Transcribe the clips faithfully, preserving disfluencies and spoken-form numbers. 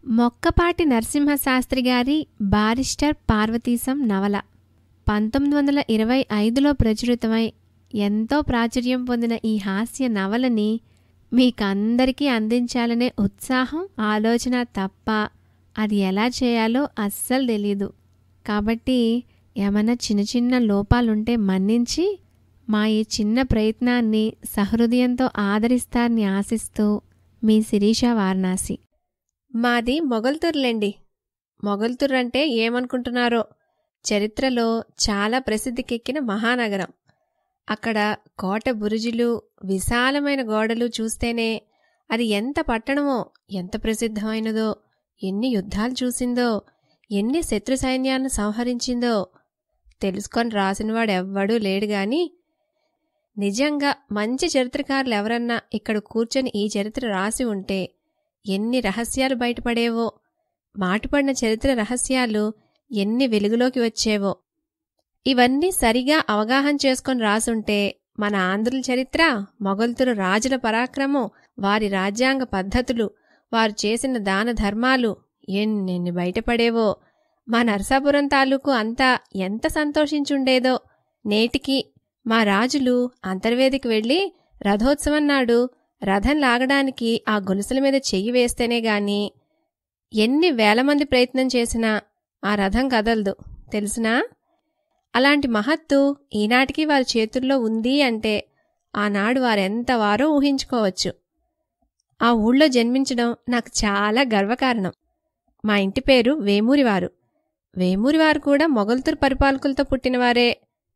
మొక్కపాటి నరసింహ శాస్త్రి గారి బారిస్టర్ పార్వతీశం నవల పంతొమ్మిది వందల ఇరవై ఐదులో ప్రచురితమై ఎంతో ప్రాచుర్యం పొందిన ఈ హాస్య నవలని మీకందరికీ అందించాలనే ఉత్సాహం ఆలోచన తప్ప అది ఎలా చేయాలో అస్సలు తెలీదు. కాబట్టి ఏమైనా చిన్న చిన్న లోపాలుంటే మన్నించి మా ఈ చిన్న ప్రయత్నాన్ని సహృదయంతో ఆదరిస్తారని ఆశిస్తూ మీ శిరీష వారణాసి. మాది మొగల్తూరులేండి. మొగల్తూరు అంటే ఏమనుకుంటున్నారో, చరిత్రలో చాలా ప్రసిద్ధికెక్కిన మహానగరం. అక్కడ కోట బురుజులు, విశాలమైన గోడలు చూస్తేనే అది ఎంత పట్టణమో, ఎంత ప్రసిద్ధమైనదో, ఎన్ని యుద్ధాలు చూసిందో, ఎన్ని శత్రు సైన్యాన్ని సంహరించిందో తెలుసుకొని రాసినవాడెవ్వడూ లేడుగాని, నిజంగా మంచి చరిత్రకారులు ఎవరన్నా ఇక్కడ కూర్చొని ఈ చరిత్ర రాసి ఉంటే ఎన్ని రహస్యాలు బయటపడేవో, మాటుపడిన చరిత్ర రహస్యాలు ఎన్ని వెలుగులోకి వచ్చేవో. ఇవన్నీ సరిగా అవగాహన చేసుకొని రాసుంటే మన ఆంధ్రుల చరిత్ర, మొగల్తూరు రాజుల పరాక్రమం, వారి రాజ్యాంగ పద్ధతులు, వారు చేసిన దాన ధర్మాలు ఎన్నెన్ని బయటపడేవో. మా నరసాపురం తాలూకు అంతా ఎంత సంతోషించుండేదో. నేటికి మా రాజులు అంతర్వేదికి వెళ్లి రథోత్సవం నాడు రథం లాగడానికి ఆ గొలుసుల మీద చెయ్యి వేస్తేనే గాని ఎన్ని వేల మంది ప్రయత్నం చేసినా ఆ రథం కదలదు తెలుసునా? అలాంటి మహత్తు ఈనాటికి వారి చేతుల్లో ఉంది అంటే ఆనాడు వారెంతవారో ఊహించుకోవచ్చు. ఆ ఊళ్ళో జన్మించడం నాకు చాలా గర్వకారణం. మా ఇంటి పేరు వేమూరివారు. వేమూరివారు కూడా మొగల్తూరు పరిపాలకులతో పుట్టినవారే.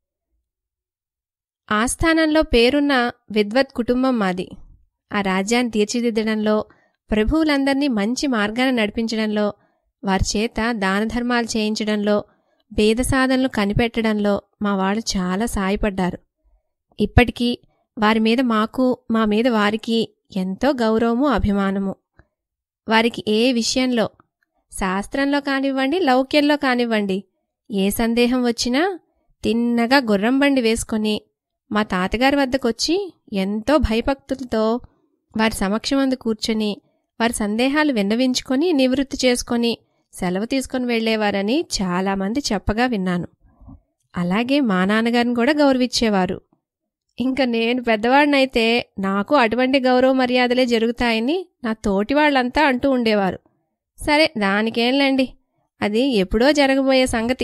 ఆస్థానంలో పేరున్న విద్వత్ కుటుంబం మాది. ఆ రాజ్యాన్ని తీర్చిదిద్దడంలో, ప్రభువులందర్నీ మంచి మార్గాన నడిపించడంలో, వారి చేత దానధర్మాలు చేయించడంలో, భేద సాధనలు కనిపెట్టడంలో మా వాళ్ళు చాలా సాయపడ్డారు. ఇప్పటికీ వారి మీద మాకు, మా మీద వారికి ఎంతో గౌరవము, అభిమానము. వారికి ఏ విషయంలో, శాస్త్రంలో కానివ్వండి, లౌక్యంలో కానివ్వండి, ఏ సందేహం వచ్చినా తిన్నగా గుర్రంబండి వేసుకొని మా తాతగారి వద్దకొచ్చి ఎంతో భయభక్తులతో వారి సమక్షమందు కూర్చొని వారి సందేహాలు విన్నవించుకొని నివృత్తి చేసుకొని సెలవు తీసుకొని వెళ్లేవారని చాలామంది చెప్పగా విన్నాను. అలాగే మా నాన్నగారిని కూడా గౌరవించేవారు. ఇంకా నేను పెద్దవాడినైతే నాకు అటువంటి గౌరవ మర్యాదలే జరుగుతాయని నా తోటి వాళ్లంతా అంటూ ఉండేవారు. సరే, దానికేంలేండి, అది ఎప్పుడో జరగబోయే సంగతి.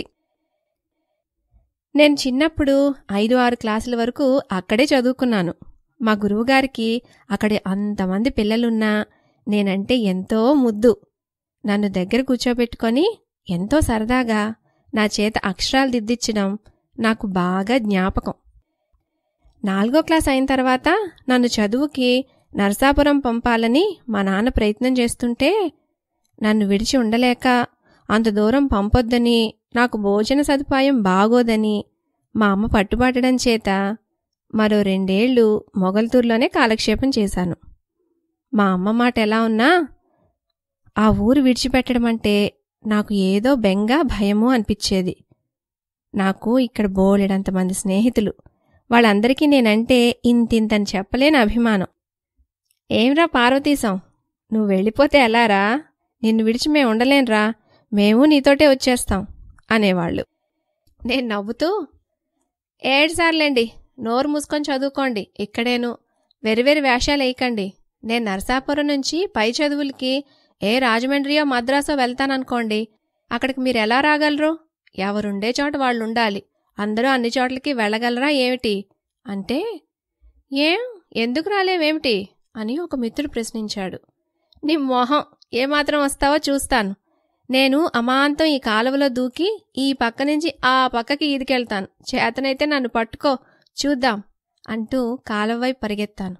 నేను చిన్నప్పుడు ఐదు ఆరు క్లాసుల వరకు అక్కడే చదువుకున్నాను. మా గురువుగారికి అక్కడే అంతమంది పిల్లలున్నా నేనంటే ఎంతో ముద్దు. నన్ను దగ్గర కూర్చోబెట్టుకొని ఎంతో సరదాగా నా చేత అక్షరాలు దిద్దించడం నాకు బాగా జ్ఞాపకం. నాలుగో క్లాస్ అయిన తర్వాత నన్ను చదువుకి నరసాపురం పంపాలని మా నాన్న ప్రయత్నం చేస్తుంటే నన్ను విడిచి ఉండలేక అంత దూరం పంపొద్దని, నాకు భోజన సదుపాయం బాగోదని మా అమ్మ పట్టుబట్టడం చేత మరో రెండేళ్లు మొగల్తూరులోనే కాలక్షేపం చేశాను. మా అమ్మ మాట ఎలా ఉన్నా ఆ ఊరు విడిచిపెట్టడమంటే నాకు ఏదో బెంగ, భయము అనిపించేది. నాకు ఇక్కడ బోలెడంతమంది స్నేహితులు. వాళ్ళందరికీ నేనంటే ఇంతింతని చెప్పలేని అభిమానం. ఏంరా పార్వతీశం, నువ్వు వెళ్ళిపోతే ఎలారా? నిన్ను విడిచి మేం ఉండలేనురా, మేము నీతోటే వచ్చేస్తాం అనేవాళ్ళు. నేను నవ్వుతూ, ఏడుసార్లేండి, నోరు మూసుకొని చదువుకోండి, ఇక్కడేను వెరివెరి వేషాలు వేయకండి. నేను నరసాపురం నుంచి పై చదువులకి ఏ రాజమండ్రియో మద్రాసో వెళ్తాననుకోండి, అక్కడికి మీరెలా రాగలరు? ఎవరుండే చోట వాళ్ళుండాలి. అందరూ అన్ని చోట్లకి వెళ్ళగలరా ఏమిటి అంటే, ఏం ఎందుకు రాలేవేమిటి అని ఒక మిత్రుడు ప్రశ్నించాడు. నీ మొహం, ఏమాత్రం వస్తావో చూస్తాను. నేను అమాంతం ఈ కాలువలో దూకి ఈ పక్క నుంచి ఆ పక్కకి ఈదికెళ్తాను. చేతనైతే నన్ను పట్టుకో చూద్దాం అంటూ కాలువ వైపు పరిగెత్తాను.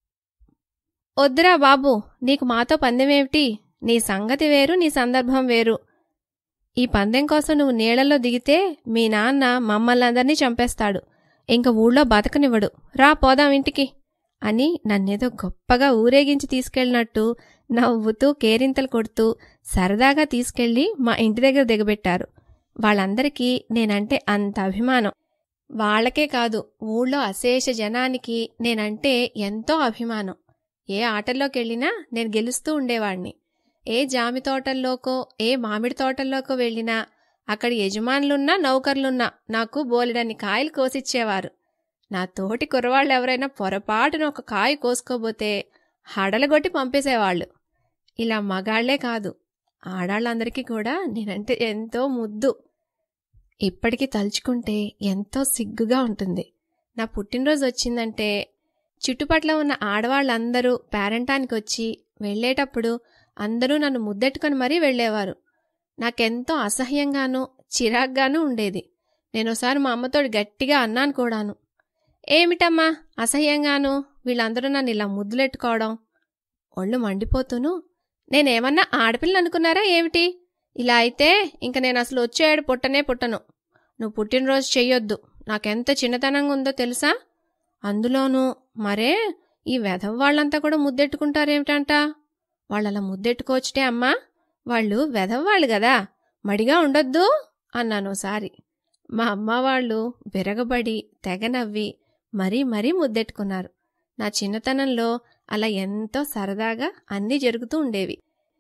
వద్దురా బాబు, నీకు మాతో పందెమేమిటి? నీ సంగతి వేరు, నీ సందర్భం వేరు. ఈ పందెం కోసం నువ్వు నీళ్లలో దిగితే మీ నాన్న మమ్మల్ని అందరినీ చంపేస్తాడు. ఇంక ఊళ్ళో బతకనివ్వడు. రా పోదాం ఇంటికి అని నన్నేదో గొప్పగా ఊరేగించి తీసుకెళ్లినట్టు నవ్వుతూ కేరింతలు కొడుతూ సరదాగా తీసుకెళ్లి మా ఇంటి దగ్గర దిగబెట్టారు. వాళ్ళందరికీ నేనంటే అంత అభిమానం. వాళ్లకే కాదు, ఊళ్ళో అశేష జనానికి నేనంటే ఎంతో అభిమానం. ఏ ఆటల్లోకెళ్ళినా నేను గెలుస్తూ ఉండేవాణ్ణి. ఏ జామి తోటల్లోకో ఏ మామిడి తోటల్లోకో వెళ్ళినా అక్కడ యజమానులున్నా నౌకర్లున్నా నాకు బోలెడన్ని కాయలు కోసిచ్చేవారు. నా తోటి కుర్రవాళ్ళు ఎవరైనా పొరపాటున ఒక కాయ కోసుకోబోతే హడలగొట్టి పంపేసేవాళ్ళు. ఇలా మగాళ్లే కాదు, ఆడాళ్ళందరికీ కూడా నేనంటే ఎంతో ముద్దు. ఇప్పటికీ తలుచుకుంటే ఎంతో సిగ్గుగా ఉంటుంది. నా పుట్టినరోజు వచ్చిందంటే చుట్టుపట్ల ఉన్న ఆడవాళ్ళందరూ పేరంటానికి వచ్చి వెళ్లేటప్పుడు అందరూ నన్ను ముద్దెట్టుకొని మరీ వెళ్లేవారు. నాకెంతో అసహ్యంగానూ చిరాగ్గానూ ఉండేది. నేనోసారి మా అమ్మతోటి గట్టిగా అన్నాను కూడాను. ఏమిటమ్మా అసహ్యంగాను వీళ్ళందరూ నన్ను ఇలా ముద్దులెట్టుకోవడం? ఒళ్ళు మండిపోతూను, నేనేమన్నా ఆడపిల్లని అనుకున్నారా ఏమిటి? ఇలా అయితే ఇంక నేను అసలు వచ్చేయాడు పుట్టనే పుట్టను. నువ్వు పుట్టినరోజు చెయ్యొద్దు, నాకెంత చిన్నతనంగా ఉందో తెలుసా? అందులోనూ మరే ఈ వెధవ వాళ్ళంతా కూడా ముద్దెట్టుకుంటారేమిటంట? వాళ్ళలా ముద్దెట్టుకోవచ్చుటే అమ్మా, వాళ్ళు వెధవ్వాళ్ళు గదా, మడిగా ఉండొద్దు అన్నానోసారి. మా అమ్మ వాళ్ళు విరగబడి తెగ నవ్వి మరీ మరీ ముద్దెట్టుకున్నారు. నా చిన్నతనంలో అలా ఎంతో సరదాగా అన్నీ జరుగుతూ ఉండేవి.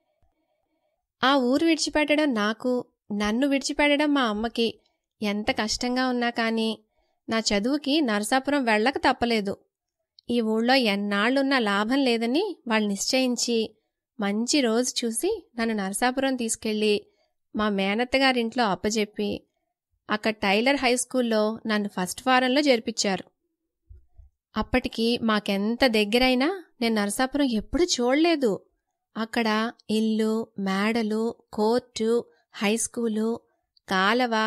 ఆ ఊరు విడిచిపెట్టడం నాకు, నన్ను విడిచిపెట్టడం మా అమ్మకి ఎంత కష్టంగా ఉన్నా కానీ నా చదువుకి నరసాపురం వెళ్ళక తప్పలేదు. ఈ ఊళ్ళో ఎన్నాళ్లున్నా లాభం లేదని వాళ్ళు నిశ్చయించి మంచి రోజు చూసి నన్ను నరసాపురం తీసుకెళ్లి మా మేనత్తగారింట్లో అప్పజెప్పి అక్కడ టైలర్ హై స్కూల్లో నన్ను ఫస్ట్ ఫారంలో చేర్పించారు. అప్పటికి మాకెంత దగ్గరైనా నేను నరసాపురం ఎప్పుడూ చూడలేదు. అక్కడ ఇల్లు, మేడలు, కోర్టు, హై స్కూలు, కాలవ,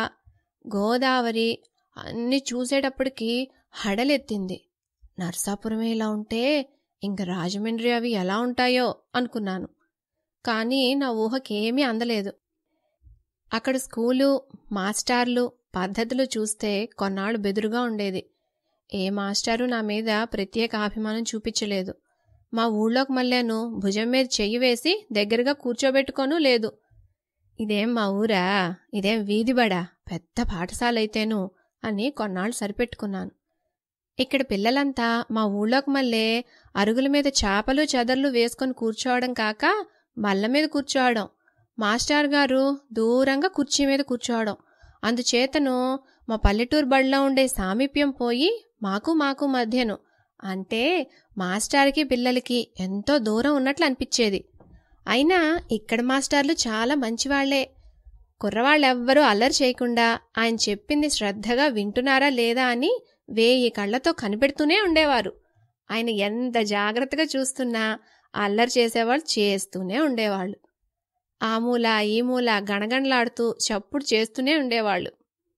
గోదావరి అన్నీ చూసేటప్పటికి హడలెత్తింది. నరసాపురమే ఇలా ఉంటే ఇంక రాజమండ్రి అవి ఎలా ఉంటాయో అనుకున్నాను. కానీ నా ఊహకేమీ అందలేదు. అక్కడ స్కూలు, మాస్టార్లు, పద్ధతులు చూస్తే కొన్నాళ్ళు బెదురుగా ఉండేది. ఏ మాస్టారు నా మీద ప్రత్యేక అభిమానం చూపించలేదు. మా ఊళ్ళోకి మళ్ళాను భుజం మీద చెయ్యి వేసి దగ్గరగా కూర్చోబెట్టుకోనూ లేదు. ఇదేం మా ఊరా, ఇదేం వీధిబడా, పెద్ద పాఠశాలైతేను అని కొన్నాళ్ళు సరిపెట్టుకున్నాను. ఇక్కడ పిల్లలంతా మా ఊళ్ళోకి మళ్ళీ అరుగుల మీద చాపలు చెదర్లు వేసుకొని కూర్చోవడం కాక బల్ల మీద కూర్చోవడం, మాస్టర్ గారు దూరంగా కుర్చీ మీద కూర్చోవడం. అందుచేతను మా పల్లెటూరు బడిలో ఉండే సామీప్యం పోయి మాకు మాకు మధ్యను అంటే మాస్టార్కి పిల్లలకి ఎంతో దూరం ఉన్నట్లు అనిపించేది. అయినా ఇక్కడ మాస్టార్లు చాలా మంచివాళ్లే. కుర్రవాళ్ళెవ్వరూ అల్లరి చేయకుండా ఆయన చెప్పింది శ్రద్ధగా వింటున్నారా లేదా అని వేయి కళ్లతో కనిపెడుతూనే ఉండేవారు. ఆయన ఎంత జాగ్రత్తగా చూస్తున్నా అల్లరి చేసేవాళ్ళు చేస్తూనే ఉండేవాళ్ళు. ఆ మూల ఈ మూల గణగణలాడుతూ చప్పుడు చేస్తూనే ఉండేవాళ్ళు.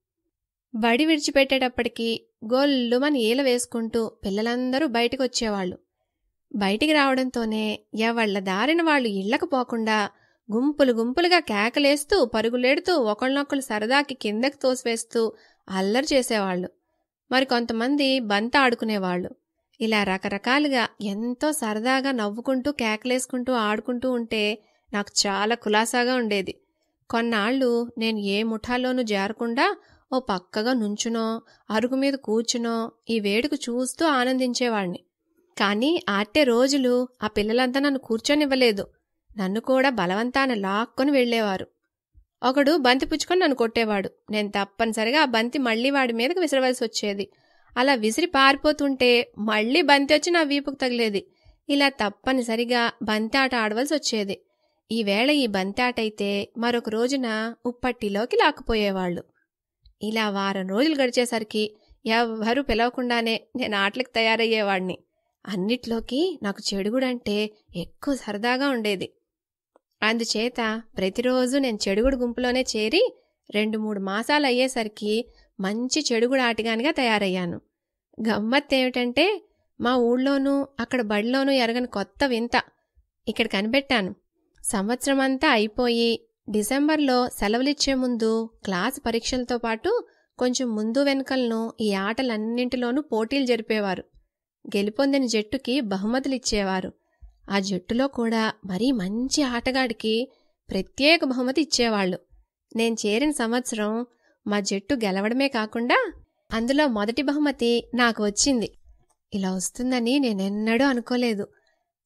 బడి విడిచిపెట్టేటప్పటికి గొల్లుమని ఈల వేసుకుంటూ పిల్లలందరూ బయటికి వచ్చేవాళ్ళు. బయటికి రావడంతోనే ఎవళ్ల దారిన వాళ్ళు ఇళ్లకు పోకుండా గుంపులు గుంపులుగా కేకలేస్తూ పరుగులెడుతూ ఒకళ్ళనొక్కళ్ళు సరదాకి కిందకి తోసివేస్తూ అల్లరి చేసేవాళ్లు. మరి కొంతమంది బంత ఆడుకునేవాళ్లు. ఇలా రకరకాలుగా ఎంతో సరదాగా నవ్వుకుంటూ కేకలేసుకుంటూ ఆడుకుంటూ ఉంటే నాకు చాలా కులాసాగా ఉండేది. కొన్నాళ్లు నేను ఏ ముఠాలోనూ జారకుండా ఓ పక్కగా నుంచునో అరుగు మీద కూర్చునో ఈ వేడుక చూస్తూ ఆనందించేవాణ్ణి. కానీ ఆట్టే రోజులు ఆ పిల్లలంతా నన్ను కూర్చొనివ్వలేదు. నన్ను కూడా బలవంతాన లాక్కొని వెళ్లేవారు. ఒకడు బంతి పుచ్చుకొని నన్ను కొట్టేవాడు. నేను తప్పనిసరిగా ఆ బంతి మళ్లీ వాడి మీదకు విసరవలసి వచ్చేది. అలా విసిరి పారిపోతుంటే మళ్లీ బంతి వచ్చి నా వీపుకు తగిలేది. ఇలా తప్పనిసరిగా బంతి ఆట ఆడవలసి వచ్చేది. ఈవేళ ఈ బంతి ఆటైతే మరొక రోజున ఉప్పట్టిలోకి లాక్కుపోయేవాళ్లు. ఇలా వారం రోజులు గడిచేసరికి ఎవ్వరూ పిలవకుండానే నేను ఆటలకు తయారయ్యేవాణ్ణి. అన్నిట్లోకి నాకు చెడుగుడంటే ఎక్కువ సరదాగా ఉండేది. అందుచేత ప్రతిరోజు నేను చెడుగుడు గుంపులోనే చేరి రెండు మూడు మాసాలు అయ్యేసరికి మంచి చెడుగుడు ఆటగానిగా తయారయ్యాను. గమ్మత్తేమిటంటే మా ఊళ్ళోనూ అక్కడ బడిలోనూ ఎరగని కొత్త వింత ఇక్కడ కనిపెట్టాను. సంవత్సరమంతా అయిపోయి డిసెంబర్లో సెలవులిచ్చే ముందు క్లాసు పరీక్షలతో పాటు కొంచెం ముందు వెనుకలను ఈ ఆటలన్నింటిలోనూ పోటీలు జరిపేవారు. గెలుపొందిన జట్టుకి బహుమతులిచ్చేవారు. ఆ జట్టులో కూడా మరీ మంచి ఆటగాడికి ప్రత్యేక బహుమతి ఇచ్చేవాళ్లు. నేను చేరిన సంవత్సరం మా జట్టు గెలవడమే కాకుండా అందులో మొదటి బహుమతి నాకు వచ్చింది. ఇలా వస్తుందని నేనెన్నడూ అనుకోలేదు.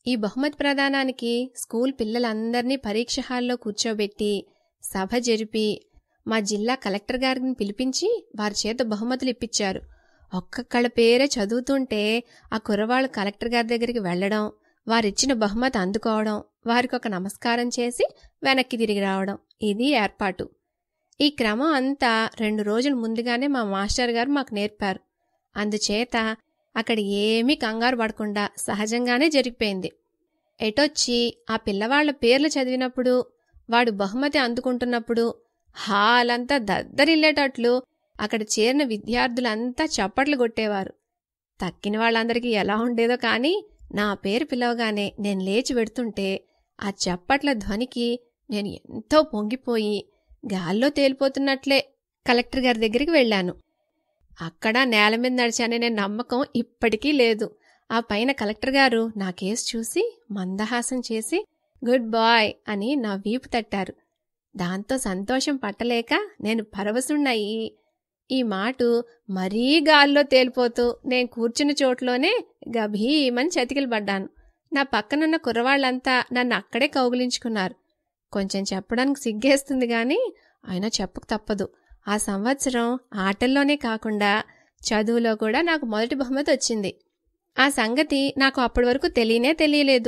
ఈ బహుమతి ప్రదానానికి స్కూల్ పిల్లలందర్నీ పరీక్ష హాల్లో కూర్చోబెట్టి సభ జరిపి మా జిల్లా కలెక్టర్ గారిని పిలిపించి వారి చేత బహుమతులు ఇప్పించారు. ఒక్కొక్కళ్ళ పేరే చదువుతుంటే ఆ కుర్రవాళ్ళు కలెక్టర్ గారి దగ్గరికి వెళ్లడం, వారిచ్చిన బహుమతి అందుకోవడం, వారికి ఒక నమస్కారం చేసి వెనక్కి తిరిగి రావడం, ఇది ఏర్పాటు. ఈ క్రమం అంతా రెండు రోజుల ముందుగానే మా మాస్టర్ గారు మాకు నేర్పారు. అందుచేత అక్కడ ఏమీ కంగారు పడకుండా సహజంగానే జరిగిపోయింది. ఎటొచ్చి ఆ పిల్లవాళ్ల పేర్లు చదివినప్పుడు, వాడు బహుమతి అందుకుంటున్నప్పుడు హాలంతా దద్దరిల్లేటట్లు అక్కడ చేరిన విద్యార్థులంతా చప్పట్లు కొట్టేవారు. తక్కిన వాళ్ళందరికీ ఎలా ఉండేదో కానీ నా పేరు పిలవగానే నేను లేచి పెడుతుంటే ఆ చప్పట్ల ధ్వనికి నేను ఎంతో పొంగిపోయి గాల్లో తేలిపోతున్నట్లే కలెక్టర్ గారి దగ్గరికి వెళ్లాను. అక్కడ నేల మీద నడిచానే నేను నమ్మకం ఇప్పటికీ లేదు. ఆ పైన కలెక్టర్ గారు నా కేసు చూసి మందహాసం చేసి గుడ్ బాయ్ అని నా వీపు తట్టారు. దాంతో సంతోషం పట్టలేక నేను పరవశుణ్ణయి ఈ మాటు మరీ గాల్లో తేలిపోతూ నేను కూర్చున్న చోట్లోనే గభీమని చతికిలు పడ్డాను. నా పక్కనున్న కుర్రవాళ్లంతా నన్ను అక్కడే కౌగిలించుకున్నారు. కొంచెం చెప్పడానికి సిగ్గేస్తుంది గాని అయినా చెప్పక తప్పదు. ఆ సంవత్సరం ఆటల్లోనే కాకుండా చదువులో కూడా నాకు మొదటి బహుమతి వచ్చింది. ఆ సంగతి నాకు అప్పటి వరకు తెలియనే తెలియలేదు.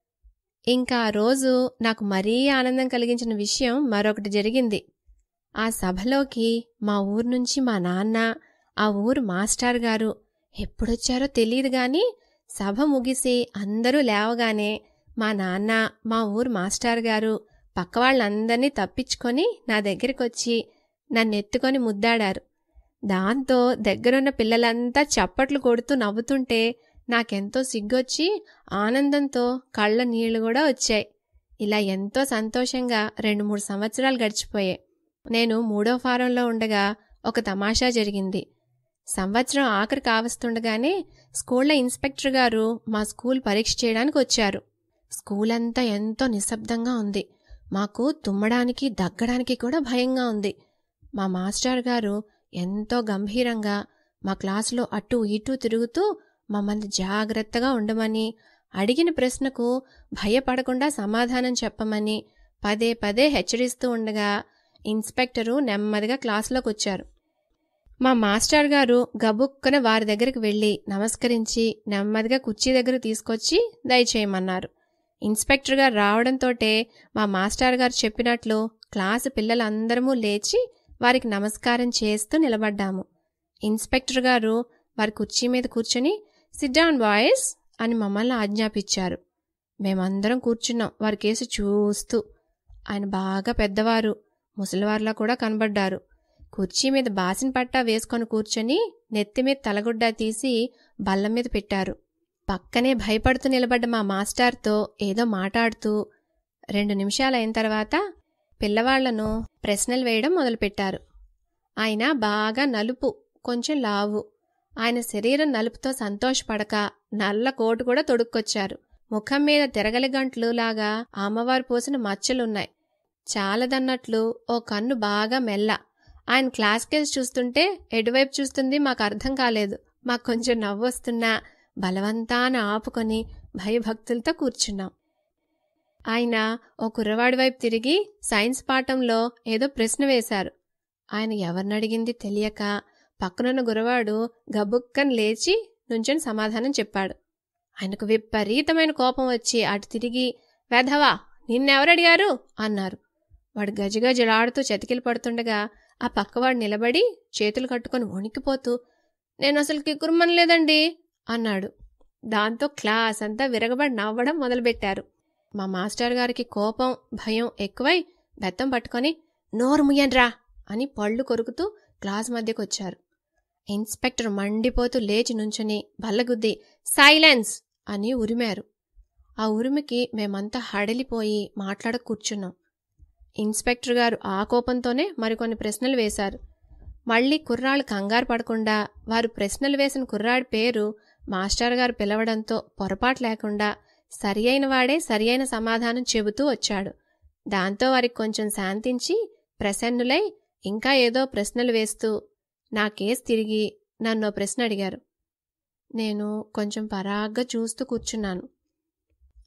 ఇంకా ఆ రోజు నాకు మరీ ఆనందం కలిగించిన విషయం మరొకటి జరిగింది. ఆ సభలోకి మా ఊరు నుంచి మా నాన్న, ఆ ఊరు మాస్టర్ గారు ఎప్పుడొచ్చారో తెలియదు గాని సభ ముగిసి అందరూ లేవగానే మా నాన్న, మా ఊరు మాస్టర్ గారు పక్కవాళ్లందర్నీ తప్పించుకొని నా దగ్గరికొచ్చి నన్నెత్తుకొని ముద్దాడారు. దాంతో దగ్గరున్న పిల్లలంతా చప్పట్లు కొడుతూ నవ్వుతుంటే నాకెంతో సిగ్గొచ్చి ఆనందంతో కళ్ళ నీళ్లు కూడా వచ్చాయి. ఇలా ఎంతో సంతోషంగా రెండు మూడు సంవత్సరాలు గడిచిపోయాయి. నేను మూడో ఫారంలో ఉండగా ఒక తమాషా జరిగింది. సంవత్సరం ఆఖరి కావస్తుండగానే స్కూళ్ల ఇన్స్పెక్టర్ గారు మా స్కూల్ పరీక్ష చేయడానికి వచ్చారు. స్కూలంతా ఎంతో నిశ్శబ్దంగా ఉంది. మాకు తుమ్మడానికి దగ్గడానికి కూడా భయంగా ఉంది. మా మాస్టర్ గారు ఎంతో గంభీరంగా మా క్లాసులో అటూ ఇటూ తిరుగుతూ మమ్మల్ని జాగ్రత్తగా ఉండమని, అడిగిన ప్రశ్నకు భయపడకుండా సమాధానం చెప్పమని పదే పదే హెచ్చరిస్తూ ఉండగా ఇన్స్పెక్టరు నెమ్మదిగా క్లాసులోకి వచ్చారు. మా మాస్టర్ గారు గబుక్కన వారి దగ్గరికి వెళ్లి నమస్కరించి నెమ్మదిగా కుర్చీ దగ్గర తీసుకొచ్చి దయచేయమన్నారు. ఇన్స్పెక్టర్ గారు రావడంతోటే మా మాస్టర్ గారు చెప్పినట్లు క్లాసు పిల్లలందరమూ లేచి వారికి నమస్కారం చేస్తూ నిలబడ్డాము. ఇన్స్పెక్టర్ గారు వారి కుర్చీ మీద కూర్చొని సిట్ డౌన్ బాయ్స్ అని మమ్మల్ని ఆజ్ఞాపించారు. మేమందరం కూర్చున్నాం వారి కేసు చూస్తూ. ఆయన బాగా పెద్దవారు, ముసలివారిలా కూడా కనబడ్డారు. కుర్చీ మీద బాసిన్ పట్టా వేసుకొని కూర్చొని నెత్తిమీద తలగుడ్డా తీసి బల్ల మీద పెట్టారు. పక్కనే భయపడుతూ నిలబడ్డ మా మాస్టార్తో ఏదో మాట్లాడుతూ రెండు నిమిషాలైన తర్వాత పిల్లవాళ్లను ప్రశ్నలు వేయడం మొదలుపెట్టారు. ఆయన బాగా నలుపు, కొంచెం లావు. ఆయన శరీరం నలుపుతో సంతోషపడక నల్ల కోటు కూడా తొడుక్కొచ్చారు. ముఖం మీద తిరగలి గంట్లు లాగా అమ్మవారు పోసిన మచ్చలున్నాయి. చాలదన్నట్లు ఓ కన్ను బాగా మెల్ల. ఆయన క్లాస్ కేసు చూస్తుంటే ఎటువైపు చూస్తుంది మాకు అర్థం కాలేదు. మాకు కొంచెం నవ్వొస్తున్నా బలవంతాన ఆపుకొని భయభక్తులతో కూర్చున్నాం. ఆయన ఓ కుర్రవాడి వైపు తిరిగి సైన్స్ పాఠంలో ఏదో ప్రశ్న వేశారు. ఆయన ఎవరినడిగింది తెలియక పక్కనున్న గురవాడు గబుక్కని లేచి నుంచొని సమాధానం చెప్పాడు. ఆయనకు విపరీతమైన కోపం వచ్చి అటు తిరిగి వెధవా నిన్నెవరడిగారు అన్నారు. వాడు గజగజలాడుతూ చతికిలు పడుతుండగా ఆ పక్కవాడు నిలబడి చేతులు కట్టుకుని వణికిపోతూ నేను అసలు కిక్కురుమనలేదండి అన్నాడు. దాంతో క్లాస్ అంతా విరగబడి నవ్వడం మొదలుపెట్టారు. మా మాస్టర్ గారికి కోపం భయం ఎక్కువై బెత్తం పట్టుకొని నోరు ముయ్యన్రా అని పళ్ళు కొరుకుతూ క్లాస్ మధ్యకొచ్చారు. ఇన్స్పెక్టర్ మండిపోతూ లేచి నుంచుని బల్లగుద్ది సైలెన్స్ అని ఉరిమారు. ఆ ఉరిమికి మేమంతా హడలిపోయి మాట్లాడ కూర్చున్నాం. ఇన్స్పెక్టర్ గారు ఆ కోపంతోనే మరికొన్ని ప్రశ్నలు వేశారు. మళ్లీ కుర్రాళ్ళు కంగారు పడకుండా వారు ప్రశ్నలు వేసిన కుర్రాడి పేరు మాస్టర్ గారు పిలవడంతో పొరపాటు లేకుండా సరి అయిన వాడే సరి అయిన సమాధానం చెబుతూ వచ్చాడు. దాంతో వారికి కొంచెం శాంతించి ప్రసన్నులై ఇంకా ఏదో ప్రశ్నలు వేస్తూ నా కేసు తిరిగి నన్నో ప్రశ్న అడిగారు. నేను కొంచెం పరాగ్గా చూస్తూ కూర్చున్నాను.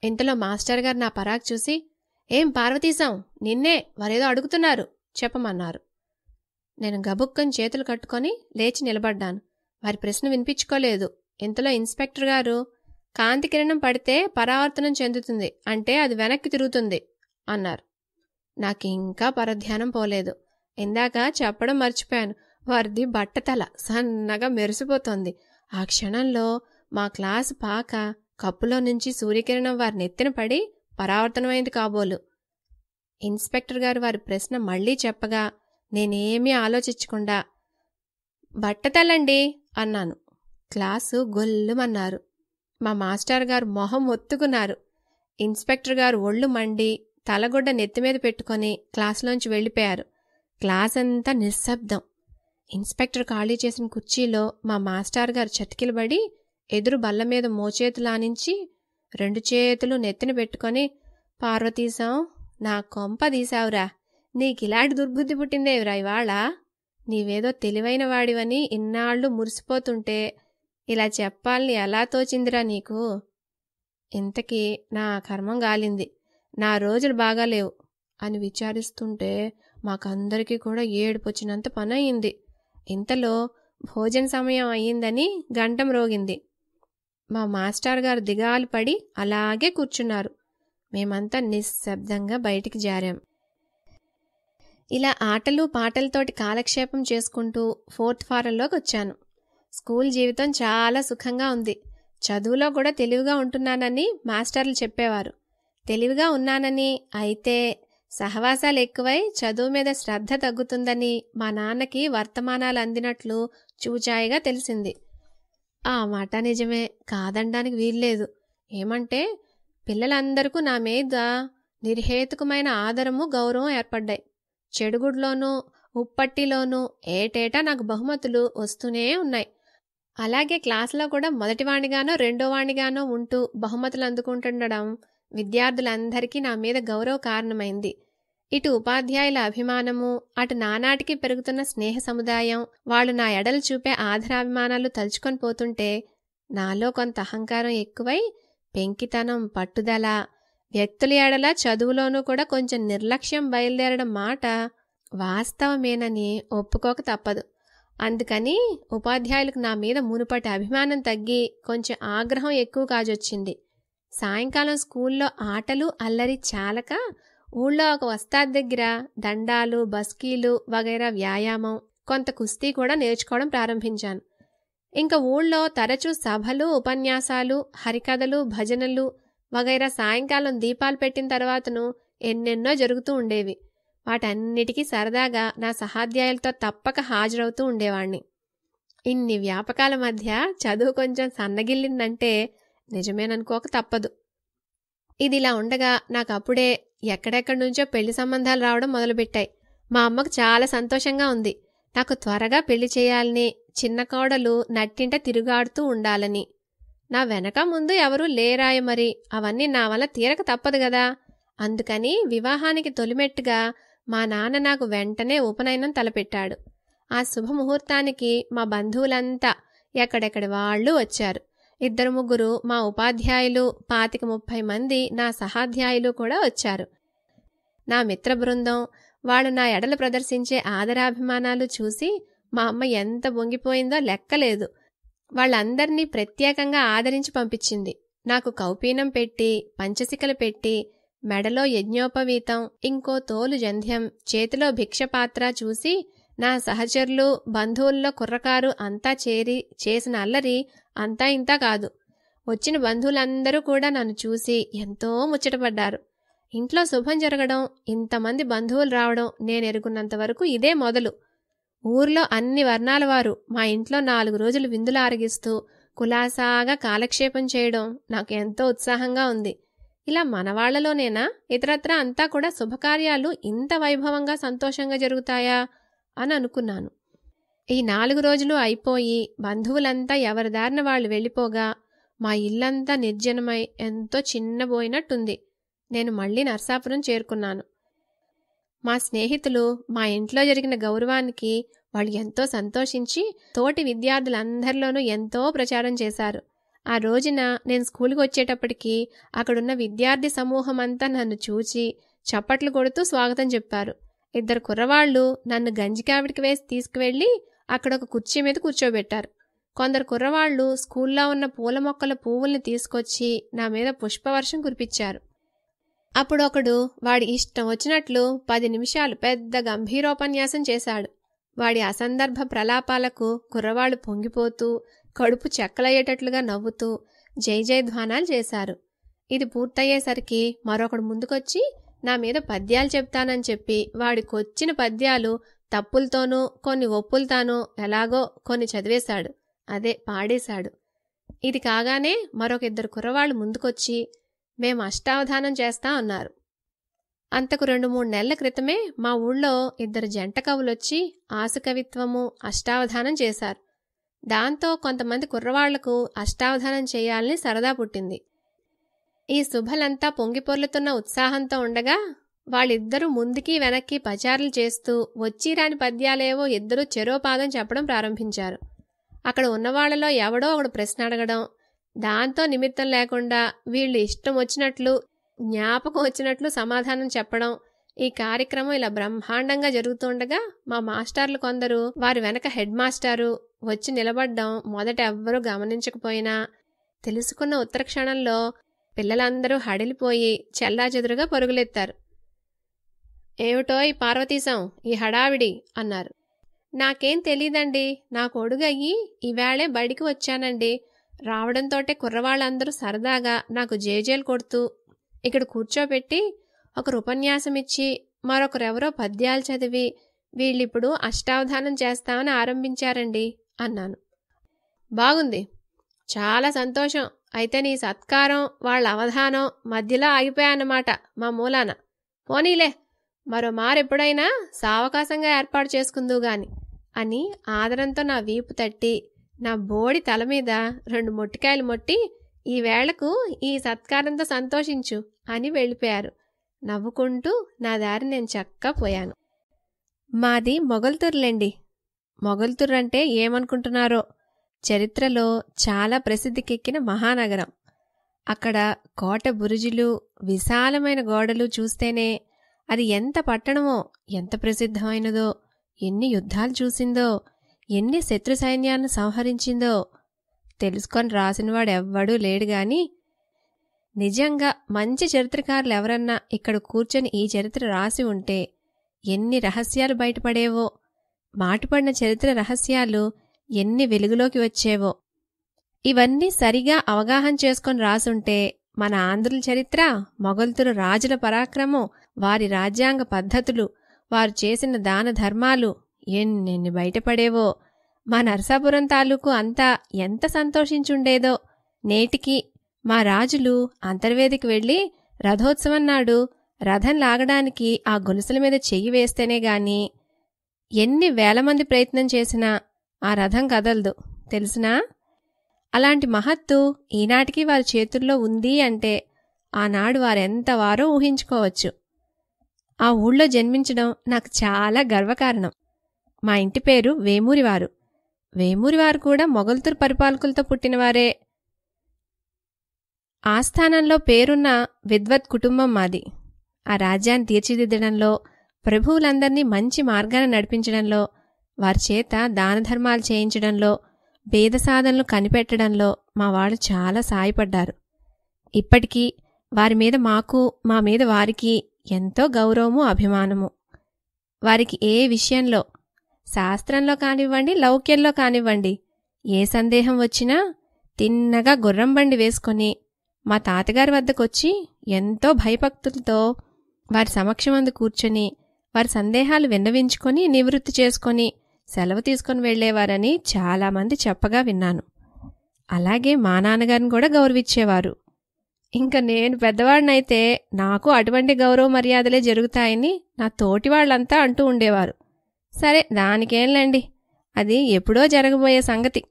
ఇంతలో మాస్టర్ గారు నా పరాకు చూసి, ఏం పార్వతీశం, నిన్నే వారేదో అడుగుతున్నారు, చెప్పమన్నారు. నేను గబుక్కని చేతులు కట్టుకొని లేచి నిలబడ్డాను. వారి ప్రశ్న వినిపించుకోలేదు. ఇంతలో ఇన్స్పెక్టర్ గారు, కాంతి కిరణం పడితే పరావర్తనం చెందుతుంది, అంటే అది వెనక్కి తిరుగుతుంది అన్నారు. నాకింకా పరధ్యానం పోలేదు. ఇందాక చెప్పడం మర్చిపోయాను, వారిది బట్టతల సన్నగా మెరిసిపోతోంది. ఆ క్షణంలో మా క్లాసు పాక కప్పులో నుంచి సూర్యకిరణం వారి నెత్తిన పడి పరావర్తనమైంది కాబోలు. ఇన్స్పెక్టర్ గారు వారి ప్రశ్న మళ్లీ చెప్పగా నేనేమీ ఆలోచించకుండా బట్టతలండి అన్నాను. క్లాసు గొల్లుమన్నారు. మా మాస్టర్ గారు మొహం ఒత్తుకున్నారు. ఇన్స్పెక్టర్ గారు ఒళ్ళు మండి తలగుడ్డ నెత్తిమీద పెట్టుకుని క్లాసులోంచి వెళ్లిపోయారు. క్లాస్ అంతా నిశ్శబ్దం. ఇన్స్పెక్టర్ ఖాళీ చేసిన కుర్చీలో మా మాస్టర్ గారు చతికిలబడి ఎదురు బల్లమీద మోచేతులానించి రెండు చేతులు నెత్తిన పెట్టుకుని, పార్వతీశం, నా కొంప తీశావురా, నీకిలాంటి దుర్బుద్ధి పుట్టిందేవిరా ఇవాళ? నీవేదో తెలివైన వాడివని ఇన్నాళ్లు మురిసిపోతుంటే ఇలా చెప్పాలని ఎలా తోచిందిరా నీకు? ఇంతకీ నా కర్మం గాలింది, నా రోజులు బాగాలేవు అని విచారిస్తుంటే మాకందరికీ కూడా ఏడుపొచ్చినంత పనయింది. ఇంతలో భోజన సమయం అయ్యిందని గంటం రోగింది. మా మాస్టర్ గారు దిగాలు పడి అలాగే కూర్చున్నారు. మేమంతా నిశ్శబ్దంగా బయటికి జారాం. ఇలా ఆటలు పాటలతోటి కాలక్షేపం చేసుకుంటూ ఫోర్త్ ఫారంలోకి వచ్చాను. స్కూల్ జీవితం చాలా సుఖంగా ఉంది. చదువులో కూడా తెలివిగా ఉంటున్నానని మాస్టర్లు చెప్పేవారు. తెలివిగా ఉన్నానని, అయితే సహవాసాలు ఎక్కువై చదువు మీద శ్రద్ధ తగ్గుతుందని మా నాన్నకి వర్తమానాలు అందినట్లు చూచాయిగా తెలిసింది. ఆ మాట నిజమే, కాదనడానికి వీల్లేదు. ఏమంటే పిల్లలందరికీ నా మీద నిర్హేతుకమైన ఆదరము గౌరవం ఏర్పడ్డాయి. చెడుగుడ్లోనూ ఉప్పట్టిలోనూ ఏటేటా నాకు బహుమతులు వస్తూనే ఉన్నాయి. అలాగే క్లాసులో కూడా మొదటివాణిగానో రెండోవాణిగానో ఉంటూ బహుమతులు అందుకుంటుండడం విద్యార్థులందరికీ నా మీద గౌరవ కారణమైంది. ఇటు ఉపాధ్యాయుల అభిమానము, అటు నానాటికి పెరుగుతున్న స్నేహ సముదాయం, వాళ్ళు నా ఎడలు చూపే ఆదరాభిమానాలు తలుచుకొని పోతుంటే నాలో కొంత అహంకారం ఎక్కువై పెంకితనం, పట్టుదల, వ్యక్తుల ఎడల చదువులోనూ కూడా కొంచెం నిర్లక్ష్యం బయలుదేరడం మాట వాస్తవమేనని ఒప్పుకోక తప్పదు. అందుకని ఉపాధ్యాయులకు నా మీద మునుపటి అభిమానం తగ్గి కొంచెం ఆగ్రహం ఎక్కువ కాజొచ్చింది. సాయంకాలం స్కూల్లో ఆటలు అల్లరి చాలక ఊళ్ళో ఒక వస్తాద్ దగ్గర దండాలు, బస్కీలు వగైరా వ్యాయామం, కొంత కుస్తీ కూడా నేర్చుకోవడం ప్రారంభించాను. ఇంకా ఊళ్ళో తరచూ సభలు, ఉపన్యాసాలు, హరికథలు, భజనలు వగైరా సాయంకాలం దీపాలు పెట్టిన తర్వాతను ఎన్నెన్నో జరుగుతూ ఉండేవి. వాటన్నిటికీ సరదాగా నా సహాధ్యాయులతో తప్పక హాజరవుతూ ఉండేవాణ్ణి. ఇన్ని వ్యాపకాల మధ్య చదువు కొంచెం సన్నగిల్లిందంటే నిజమేననుకోక తప్పదు. ఇదిలా ఉండగా నాకు అప్పుడే ఎక్కడెక్కడి నుంచో పెళ్లి సంబంధాలు రావడం మొదలుపెట్టాయి. మా అమ్మకు చాలా సంతోషంగా ఉంది. నాకు త్వరగా పెళ్లి చేయాలని, చిన్న కోడలు నట్టింట తిరుగాడుతూ ఉండాలని. నా వెనక ముందు ఎవరూ లేరాయ, మరి అవన్నీ నా వల్ల తీరక తప్పదు గదా. అందుకని వివాహానికి తొలిమెట్టుగా మా నాన్న నాకు వెంటనే ఉపనయనం తలపెట్టాడు. ఆ శుభముహూర్తానికి మా బంధువులంతా ఎక్కడెక్కడి వాళ్ళు వచ్చారు. ఇద్దరు ముగ్గురు మా ఉపాధ్యాయులు, పాతిక ముప్పై మంది నా సహాధ్యాయులు కూడా వచ్చారు. నా మిత్ర బృందం, వాళ్ళు నా ఎడలు ప్రదర్శించే ఆదరాభిమానాలు చూసి మా అమ్మ ఎంత పొంగిపోయిందో లెక్కలేదు. వాళ్ళందర్నీ ప్రత్యేకంగా ఆదరించి పంపించింది. నాకు కౌపీనం పెట్టి, పంచసికలు పెట్టి, మెడలో యజ్ఞోపవీతం, ఇంకో తోలు జంధ్యం, చేతిలో భిక్షపాత్ర చూసి నా సహచరులు, బంధువుల్లో కుర్రకారు అంతా చేరి చేసిన అల్లరి అంతా ఇంతా కాదు. వచ్చిన బంధువులందరూ కూడా నన్ను చూసి ఎంతో ముచ్చటపడ్డారు. ఇంట్లో శుభం జరగడం, ఇంతమంది బంధువులు రావడం నేనెరుగున్నంత వరకు ఇదే మొదలు. ఊర్లో అన్ని వర్ణాల వారు మా ఇంట్లో నాలుగు రోజులు విందులు ఆరగిస్తూ కులాసాగా కాలక్షేపం చేయడం నాకు ఎంతో ఉత్సాహంగా ఉంది. ఇలా మనవాళ్లలోనేనా, ఇతరత్రా అంతా కూడా శుభకార్యాలు ఇంత వైభవంగా సంతోషంగా జరుగుతాయా అని అనుకున్నాను. ఈ నాలుగు రోజులు అయిపోయి బంధువులంతా ఎవరిదారిన వాళ్ళు వెళ్ళిపోగా మా ఇల్లంతా నిర్జనమై ఎంతో చిన్నబోయినట్టుంది. నేను మళ్లీ నర్సాపురం చేరుకున్నాను. మా స్నేహితులు మా ఇంట్లో జరిగిన గౌరవానికి వాళ్ళు ఎంతో సంతోషించి తోటి విద్యార్థులందరిలోనూ ఎంతో ప్రచారం చేశారు. ఆ రోజున నేను స్కూల్కి వచ్చేటప్పటికి అక్కడున్న విద్యార్థి సమూహం అంతా నన్ను చూచి చప్పట్లు కొడుతూ స్వాగతం చెప్పారు. ఇద్దరు కుర్రవాళ్లు నన్ను గంజికావిడికి వేసి తీసుకువెళ్లి అక్కడ ఒక కుర్చీ మీద కూర్చోబెట్టారు. కొందరు కుర్రవాళ్లు స్కూల్లో ఉన్న పూల మొక్కల పువ్వుల్ని తీసుకొచ్చి నా మీద పుష్పవర్షం కురిపించారు. అప్పుడు ఒకడు వాడి ఇష్టం వచ్చినట్లు పది నిమిషాలు పెద్ద గంభీరోపన్యాసం చేశాడు. వాడి అసందర్భ ప్రలాపాలకు కుర్రవాళ్లు పొంగిపోతూ కడుపు చెక్కలయ్యేటట్లుగా నవ్వుతూ జై జయధ్వానాలు చేశారు. ఇది పూర్తయ్యేసరికి మరొకడు ముందుకొచ్చి నా మీద పద్యాలు చెప్తానని చెప్పి వాడికొచ్చిన పద్యాలు తప్పులతోనూ కొన్ని ఒప్పులతోనూ ఎలాగో కొన్ని చదివేశాడు, అదే పాడేశాడు. ఇది కాగానే మరొక ఇద్దరు కుర్రవాళ్లు ముందుకొచ్చి మేం అష్టావధానం చేస్తా అన్నారు. అంతకు రెండు మూడు నెలల క్రితమే మా ఊళ్ళో ఇద్దరు జంట కవులొచ్చి ఆసుకవిత్వము అష్టావధానం చేశారు. దాంతో కొంతమంది కుర్రవాళ్లకు అష్టావధానం చేయాలని సరదా పుట్టింది. ఈ శుభలంతా పొంగిపొర్లుతున్న ఉత్సాహంతో ఉండగా వాళ్ళిద్దరూ ముందుకి వెనక్కి పచారులు చేస్తూ వచ్చిరాని పద్యాలేవో ఇద్దరూ చెరోపాదం చెప్పడం ప్రారంభించారు. అక్కడ ఉన్నవాళ్లలో ఎవడో ఒకడు ప్రశ్న అడగడం, దాంతో నిమిత్తం లేకుండా వీళ్ళు ఇష్టం వచ్చినట్లు జ్ఞాపకం వచ్చినట్లు సమాధానం చెప్పడం, ఈ కార్యక్రమం ఇలా బ్రహ్మాండంగా జరుగుతుండగా మా మాస్టర్లు కొందరు వారి వెనక హెడ్ మాస్టారు వచ్చి నిలబడ్డం మొదట ఎవ్వరూ గమనించకపోయినా తెలుసుకున్న ఉత్తర క్షణంలో పిల్లలందరూ హడిలిపోయి చెల్లాచెదురుగా పరుగులెత్తారు. ఏమిటో ఈ పార్వతీశం, ఈ హడావిడి అన్నారు. నాకేం తెలీదండి, నా కొడుగయ్యి ఈవేళే బడికి వచ్చానండి. రావడంతోటే కుర్రవాళ్ళందరూ సరదాగా నాకు జేజేలు కొడుతూ ఇక్కడ కూర్చోబెట్టి ఒకరు ఉపన్యాసమిచ్చి మరొకరెవరో పద్యాలు చదివి వీళ్ళిప్పుడు అష్టావధానం చేస్తామని ఆరంభించారండి అన్నాను. బాగుంది, చాలా సంతోషం. అయితే నీ సత్కారం వాళ్ళ అవధానం మధ్యలో ఆగిపోయాన్నమాట మా మూలాన. పోనీలే, మరో మారెప్పుడైనా సావకాశంగా ఏర్పాటు చేసుకుందువుగాని అని ఆదరంతో నా వీపు తట్టి నా బోడి తల మీద రెండు మొట్టికాయలు మొట్టి ఈ వేళకు ఈ సత్కారంతో సంతోషించు అని వెళ్ళిపోయారు. నవ్వుకుంటూ నా దారి నేను చక్కా పోయాను. మాది మొగల్తూరులేండి. మొగల్తూరంటే ఏమనుకుంటున్నారో, చరిత్రలో చాలా ప్రసిద్ధికెక్కిన మహానగరం. అక్కడ కోట బురుజులు, విశాలమైన గోడలు చూస్తేనే అది ఎంత పట్టణమో, ఎంత ప్రసిద్ధమైనదో, ఎన్ని యుద్ధాలు చూసిందో, ఎన్ని శత్రు సైన్యాన్ని సంహరించిందో తెలుసుకొని రాసినవాడెవ్వడూ లేడుగాని నిజంగా మంచి చరిత్రకారులు ఎవరన్నా ఇక్కడ కూర్చొని ఈ చరిత్ర రాసి ఉంటే ఎన్ని రహస్యాలు బయటపడేవో, మాటుపడిన చరిత్ర రహస్యాలు ఎన్ని వెలుగులోకి వచ్చేవో. ఇవన్నీ సరిగా అవగాహన చేసుకొని రాసుంటే మన ఆంధ్రుల చరిత్ర, మొగల్తురు రాజుల పరాక్రమం, వారి రాజ్యాంగ పద్ధతులు, వారు చేసిన దాన ధర్మాలు ఎన్నెన్ని బయటపడేవో. మా నరసాపురం తాలూకు అంతా ఎంత సంతోషించుండేదో. నేటికి మా రాజులు అంతర్వేదికి వెళ్లి రథోత్సవం నాడు రథం లాగడానికి ఆ గొలుసుల మీద చెయ్యి వేస్తేనే గాని ఎన్ని వేల మంది ప్రయత్నం చేసినా ఆ రథం కదలదు తెలుసునా. అలాంటి మహత్తు ఈనాటికి వారి చేతుల్లో ఉంది అంటే ఆనాడు వారెంతవారో ఊహించుకోవచ్చు. ఆ ఊళ్ళో జన్మించడం నాకు చాలా గర్వకారణం. మా ఇంటి పేరు వేమూరివారు. వేమూరివారు కూడా మొగల్తూరు పరిపాలకులతో పుట్టినవారే. ఆస్థానంలో పేరున్న విద్వత్ కుటుంబం మాది. ఆ రాజ్యాన్ని తీర్చిదిద్దడంలో, ప్రభువులందర్నీ మంచి మార్గాన నడిపించడంలో, వారి చేత దానధర్మాలు చేయించడంలో, భేద సాధనలు కనిపెట్టడంలో మా వాళ్ళు చాలా సాయపడ్డారు. ఇప్పటికీ వారి మీద మాకు, మా మీద వారికి ఎంతో గౌరవము, అభిమానము. వారికి ఏ విషయంలో, శాస్త్రంలో కానివ్వండి, లౌక్యంలో కానివ్వండి, ఏ సందేహం వచ్చినా తిన్నగా గుర్రంబండి వేసుకొని మా తాతగారి వద్దకొచ్చి ఎంతో భయభక్తులతో వారి సమక్షమందు కూర్చొని వారి సందేహాలు విన్నవించుకొని నివృత్తి చేసుకొని సెలవు తీసుకొని వెళ్లేవారని చాలామంది చెప్పగా విన్నాను. అలాగే మా నాన్నగారిని కూడా గౌరవించేవారు. ఇంక నేను పెద్దవాడినైతే నాకు అటువంటి గౌరవ మర్యాదలే జరుగుతాయని నా తోటి వాళ్లంతా అంటూ ఉండేవారు. సరే, దానికేంలేండి, అది ఎప్పుడో జరగబోయే సంగతి.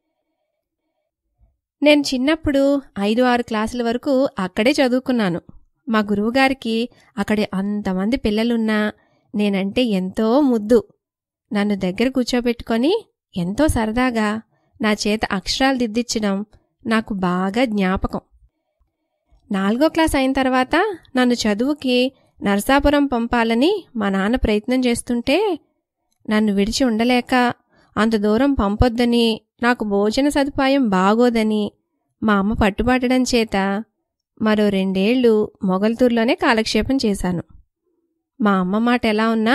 నేను చిన్నప్పుడు ఐదు ఆరు క్లాసుల వరకు అక్కడే చదువుకున్నాను. మా గురువుగారికి అక్కడే అంతమంది పిల్లలున్నా నేనంటే ఎంతో ముద్దు. నన్ను దగ్గర కూర్చోబెట్టుకొని ఎంతో సరదాగా నా చేత అక్షరాలు దిద్దించడం, నాకు బాగా జ్ఞాపకం. నాలుగో క్లాస్ అయిన తర్వాత నన్ను చదువుకి నరసాపురం పంపాలని మా నాన్న ప్రయత్నం చేస్తుంటే నన్ను విడిచి ఉండలేక అంత దూరం పంపొద్దని, నాకు భోజన సదుపాయం బాగోదని మా అమ్మ పట్టుబట్టడం చేత మరో రెండేళ్లు మొగల్తూరులోనే కాలక్షేపం చేశాను. మా అమ్మ మాట ఎలా ఉన్నా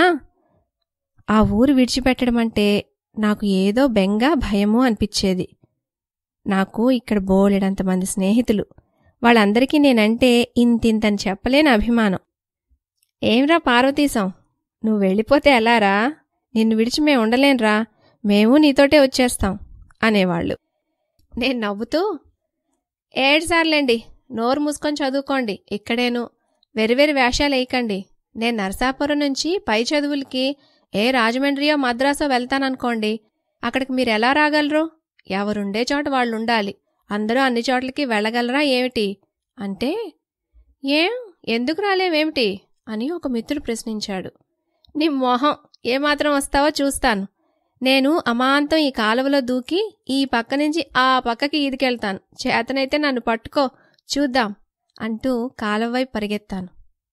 ఆ ఊరు విడిచిపెట్టడం అంటే నాకు ఏదో బెంగ, భయమూ అనిపించేది. నాకు ఇక్కడ బోలెడంతమంది స్నేహితులు. వాళ్ళందరికీ నేనంటే ఇంతింతని చెప్పలేని అభిమానం. ఏంరా పార్వతీశం, నువ్వు వెళ్ళిపోతే ఎలారా? నిన్ను విడిచి మేం ఉండలేన్రా, మేము నీతోటే వచ్చేస్తాం అనేవాళ్ళు. నేను నవ్వుతూ, ఏడ్సార్లేండి, నోరు మూసుకొని చదువుకోండి, ఇక్కడేను వెరివెరి వేషాలు వేయకండి. నేను నరసాపురం నుంచి పై చదువులకి ఏ రాజమండ్రియో మద్రాసో వెళ్తాననుకోండి, అక్కడికి మీరెలా రాగలరు? ఎవరుండే చోట వాళ్ళుండాలి. అందరూ అన్ని చోట్లకి వెళ్ళగలరా ఏమిటి అంటే, ఏం ఎందుకు రాలేవేమిటి అని ఒక మిత్రుడు ప్రశ్నించాడు. నీ మొహం, ఏమాత్రం వస్తావో చూస్తాను. నేను అమాంతం ఈ కాలువలో దూకి ఈ పక్క నుంచి ఆ పక్కకి ఈదికెళ్తాను. చేతనైతే నన్ను పట్టుకో, చూద్దాం అంటూ కాలువ వైపు పరిగెత్తాను.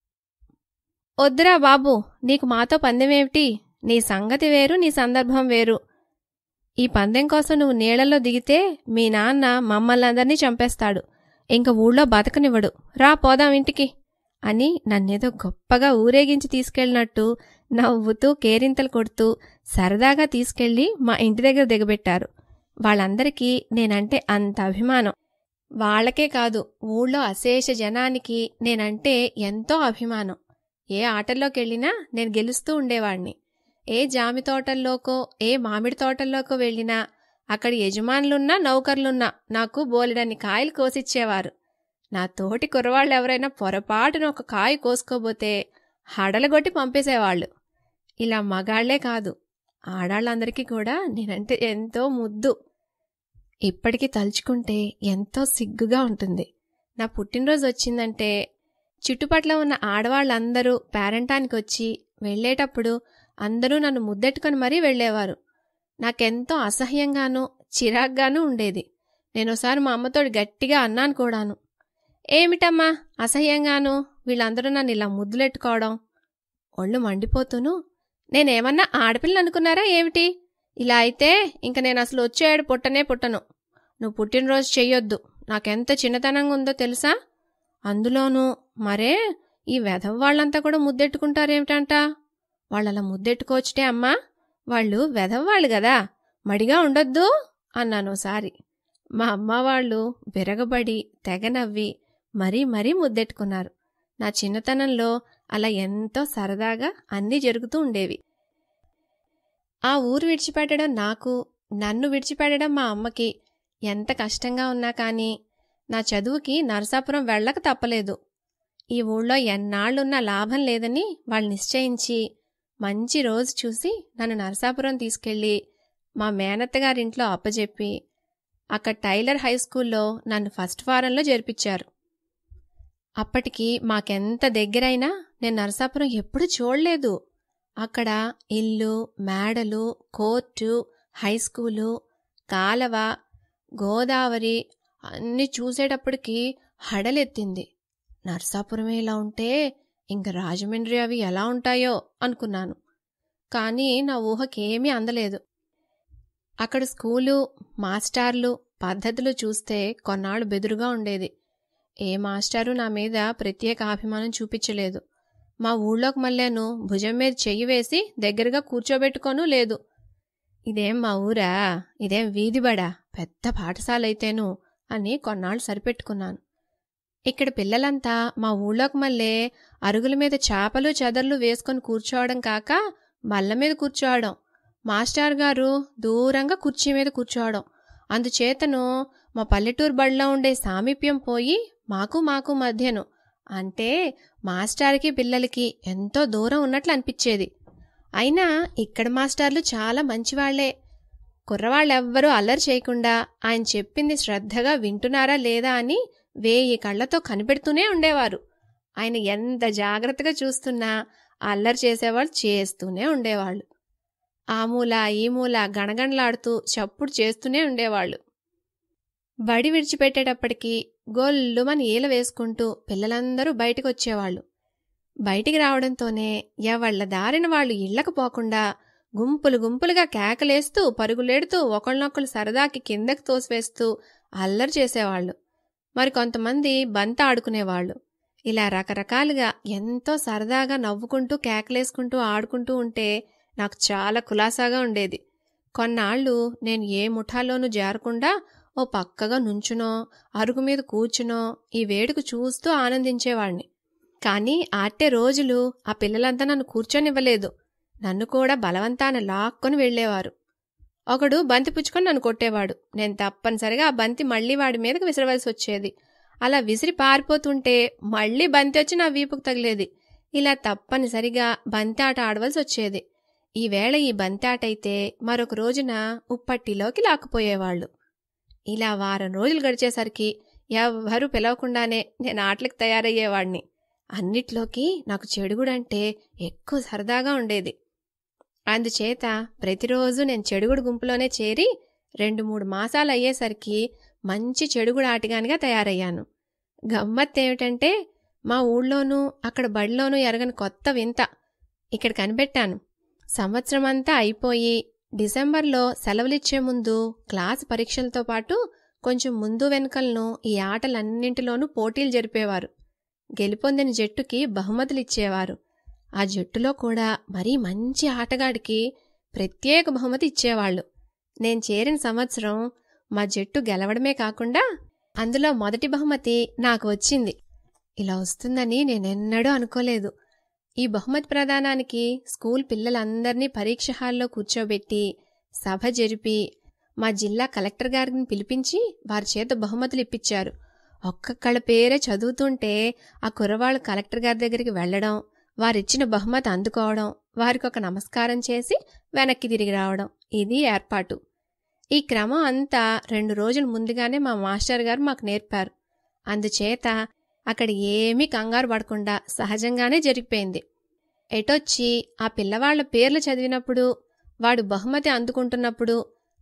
వద్దురా బాబు, నీకు మాతో పందెమేమిటి? నీ సంగతి వేరు, నీ సందర్భం వేరు. ఈ పందెం కోసం నువ్వు నీళ్లలో దిగితే మీ నాన్న మమ్మల్నందరినీ చంపేస్తాడు. ఇంక ఊళ్ళో బతకనివ్వడు. రా పోదాం ఇంటికి అని నన్నేదో గొప్పగా ఊరేగించి తీసుకెళ్లినట్టు నవ్వుతూ కేరింతలు కొడుతూ సరదాగా తీసుకెళ్లి మా ఇంటి దగ్గర దిగబెట్టారు. వాళ్ళందరికీ నేనంటే అంత అభిమానం. వాళ్లకే కాదు, ఊళ్ళో అశేష జనానికి నేనంటే ఎంతో అభిమానం. ఏ ఆటల్లోకెళ్ళినా నేను గెలుస్తూ ఉండేవాణ్ణి. ఏ జామి తోటల్లోకో ఏ మామిడి తోటల్లోకో వెళ్ళినా అక్కడి యజమానులున్నా నౌకర్లున్నా నాకు బోలెడన్ని కాయలు కోసిచ్చేవారు. నా తోటి కుర్రవాళ్ళెవరైనా పొరపాటున ఒక కాయ కోసుకోబోతే హడలగొట్టి పంపేసేవాళ్లు. ఇలా మగాళ్లే కాదు, ఆడాళ్ళందరికీ కూడా నేనంటే ఎంతో ముద్దు. ఇప్పటికీ తలుచుకుంటే ఎంతో సిగ్గుగా ఉంటుంది. నా పుట్టినరోజు వచ్చిందంటే చుట్టుపట్ల ఉన్న ఆడవాళ్లందరూ పేరంటానికొచ్చి వెళ్లేటప్పుడు అందరూ నన్ను ముద్దెట్టుకుని మరీ వెళ్లేవారు. నాకెంతో అసహ్యంగానూ చిరాగ్గానూ ఉండేది. నేనోసారి మా అమ్మతోటి గట్టిగా అన్నాను కూడాను. ఏమిటమ్మా అసహ్యంగాను వీళ్ళందరూ నన్ను ఇలా ముద్దులెట్టుకోవడం? ఒళ్ళు మండిపోతూను, నేనేమన్నా ఆడపిల్ల అనుకున్నారా ఏమిటి? ఇలా అయితే ఇంక నేను అసలు వచ్చేవాడు పుట్టనే పుట్టను. నువ్వు పుట్టినరోజు చెయ్యొద్దు, నాకెంత చిన్నతనంగా ఉందో తెలుసా? అందులోనూ మరే ఈ వెధవ వాళ్ళంతా కూడా ముద్దెట్టుకుంటారేమిటంట. వాళ్ళలా ముద్దెట్టుకోవచ్చుటే అమ్మా, వాళ్ళు వెధవ్వాళ్ళు గదా, మడిగా ఉండొద్దు అన్నానోసారి. మా అమ్మ వాళ్ళు విరగబడి తెగ నవ్వి మరీ మరీ ముద్దెట్టుకున్నారు. నా చిన్నతనంలో అలా ఎంతో సరదాగా అన్నీ జరుగుతూ ఉండేవి. ఆ ఊరు విడిచిపెట్టడం నాకు, నన్ను విడిచిపెట్టడం మా అమ్మకి ఎంత కష్టంగా ఉన్నా కానీ నా చదువుకి నరసాపురం వెళ్ళక తప్పలేదు. ఈ ఊళ్ళో ఎన్నాళ్లున్నా లాభం లేదని వాళ్ళు నిశ్చయించి మంచి రోజు చూసి నన్ను నరసాపురం తీసుకెళ్లి మా మేనత్తగారింట్లో అప్పజెప్పి అక్కడ టైలర్ హైస్కూల్లో నన్ను ఫస్ట్ ఫారంలో చేర్పించారు. అప్పటికి మాకెంత దగ్గరైనా నేను నరసాపురం ఎప్పుడూ చూడలేదు. అక్కడ ఇల్లు, మేడలు, కోర్టు, హైస్కూలు, కాలవ, గోదావరి అన్నీ చూసేటప్పటికి హడలెత్తింది. నరసాపురమే ఇలా ఉంటే ఇంక రాజమండ్రి అవి ఎలా ఉంటాయో అనుకున్నాను. కానీ నా ఊహకేమీ అందలేదు. అక్కడ స్కూలు, మాస్టార్లు, పద్ధతులు చూస్తే కొన్నాళ్ళు బెదురుగా ఉండేది. ఏ మాస్టారు నా మీద ప్రత్యేక అభిమానం చూపించలేదు. మా ఊళ్ళోకి మళ్ళాను భుజం మీద చెయ్యి వేసి దగ్గరగా కూర్చోబెట్టుకోనూ లేదు. ఇదేం మా ఊరా, ఇదేం వీధిబడా, పెద్ద పాఠశాలైతేను అని కొన్నాళ్ళు సరిపెట్టుకున్నాను. ఇక్కడ పిల్లలంతా మా ఊళ్ళోకి మళ్ళే అరుగుల మీద చాపలు చెదర్లు వేసుకొని కూర్చోవడం కాక బల్ల మీద కూర్చోవడం, మాస్టర్ గారు దూరంగా కుర్చీ మీద కూర్చోవడం. అందుచేతను మా పల్లెటూరు బడిలో ఉండే సామీప్యం పోయి మాకు మాకు మధ్యను అంటే మాస్టార్కి పిల్లలకి ఎంతో దూరం ఉన్నట్లు అనిపించేది. అయినా ఇక్కడ మాస్టార్లు చాలా మంచివాళ్లే. కుర్రవాళ్ళెవ్వరూ అల్లరి చేయకుండా ఆయన చెప్పింది శ్రద్ధగా వింటున్నారా లేదా అని వేయి కళ్లతో కనిపెడుతూనే ఉండేవారు. ఆయన ఎంత జాగ్రత్తగా చూస్తున్నా అల్లరి చేసేవాళ్ళు చేస్తూనే ఉండేవాళ్ళు. ఆ మూల ఈ మూల గణగణలాడుతూ చప్పుడు చేస్తూనే ఉండేవాళ్ళు. బడి విడిచిపెట్టేటప్పటికి గొల్లుమని ఈల వేసుకుంటూ పిల్లలందరూ బయటికి వచ్చేవాళ్లు. బయటికి రావడంతోనే ఎవళ్ల దారిన వాళ్లు ఇళ్లకు పోకుండా గుంపులు గుంపులుగా కేకలేస్తూ పరుగులేడుతూ ఒకళ్ళనొకళ్ళు సరదాకి కిందకి తోసివేస్తూ అల్లరి చేసేవాళ్లు. మరికొంతమంది బంత ఆడుకునేవాళ్లు. ఇలా రకరకాలుగా ఎంతో సరదాగా నవ్వుకుంటూ కేకలేసుకుంటూ ఆడుకుంటూ ఉంటే నాకు చాలా కులాసాగా ఉండేది. కొన్నాళ్లు నేను ఏ ముఠాలోనూ జారకుండా ఓ పక్కగా నుంచునో అరుగు మీద కూర్చునో ఈ వేడుక చూస్తూ ఆనందించేవాణ్ణి. కానీ ఆటే రోజులు ఆ పిల్లలంతా నన్ను కూర్చొనివ్వలేదు. నన్ను కూడా బలవంతాన లాక్కొని వెళ్లేవారు. ఒకడు బంతి పుచ్చుకొని నన్ను కొట్టేవాడు. నేను తప్పనిసరిగా ఆ బంతి మళ్లీ వాడి మీదకి విసిరవలసి వచ్చేది. అలా విసిరి పారిపోతుంటే మళ్లీ బంతి వచ్చి నా వీపుకు తగిలేది. ఇలా తప్పనిసరిగా బంతి ఆట ఆడవలసి వచ్చేది. ఈవేళ ఈ బంతి ఆట అయితే మరొక రోజున ఉప్పట్టిలోకి లాక్కుపోయేవాళ్లు. ఇలా వారం రోజులు గడిచేసరికి ఎవ్వరూ పిలవకుండానే నేను ఆటలకు తయారయ్యేవాణ్ణి. అన్నిట్లోకి నాకు చెడుగుడంటే ఎక్కువ సరదాగా ఉండేది. అందుచేత ప్రతిరోజు నేను చెడుగుడు గుంపులోనే చేరి రెండు మూడు మాసాలు అయ్యేసరికి మంచి చెడుగుడు ఆటగానిగా తయారయ్యాను. గమ్మత్తేమిటంటే మా ఊళ్ళోనూ అక్కడ బడిలోనూ ఎరగని కొత్త వింత ఇక్కడ కనిపెట్టాను. సంవత్సరమంతా అయిపోయి డిసెంబర్లో సెలవులిచ్చే ముందు క్లాసు పరీక్షలతో పాటు కొంచెం ముందు వెనుకలను ఈ ఆటలన్నింటిలోనూ పోటీలు జరిపేవారు. గెలుపొందిన జట్టుకి బహుమతులిచ్చేవారు. ఆ జట్టులో కూడా మరీ మంచి ఆటగాడికి ప్రత్యేక బహుమతి ఇచ్చేవాళ్లు. నేను చేరిన సంవత్సరం మా జట్టు గెలవడమే కాకుండా అందులో మొదటి బహుమతి నాకు వచ్చింది. ఇలా వస్తుందని నేనెన్నడూ అనుకోలేదు. ఈ బహుమతి ప్రదానానికి స్కూల్ పిల్లలందర్నీ పరీక్ష హాల్లో కూర్చోబెట్టి సభ జరిపి మా జిల్లా కలెక్టర్ గారిని పిలిపించి వారి చేత బహుమతులు ఇప్పించారు. ఒక్కొక్కళ్ళ పేరే చదువుతుంటే ఆ కుర్రవాళ్లు కలెక్టర్ గారి దగ్గరికి వెళ్లడం, వారిచ్చిన బహుమతి అందుకోవడం, వారికొక నమస్కారం చేసి వెనక్కి తిరిగి రావడం, ఇది ఏర్పాటు. ఈ క్రమం అంతా రెండు రోజుల ముందుగానే మా మాస్టర్ గారు మాకు నేర్పారు. అందుచేత అక్కడ ఏమీ కంగారు పడకుండా సహజంగానే జరిగిపోయింది. ఎటొచ్చి ఆ పిల్లవాళ్ల పేర్లు చదివినప్పుడు, వాడు బహుమతి అందుకుంటున్నప్పుడు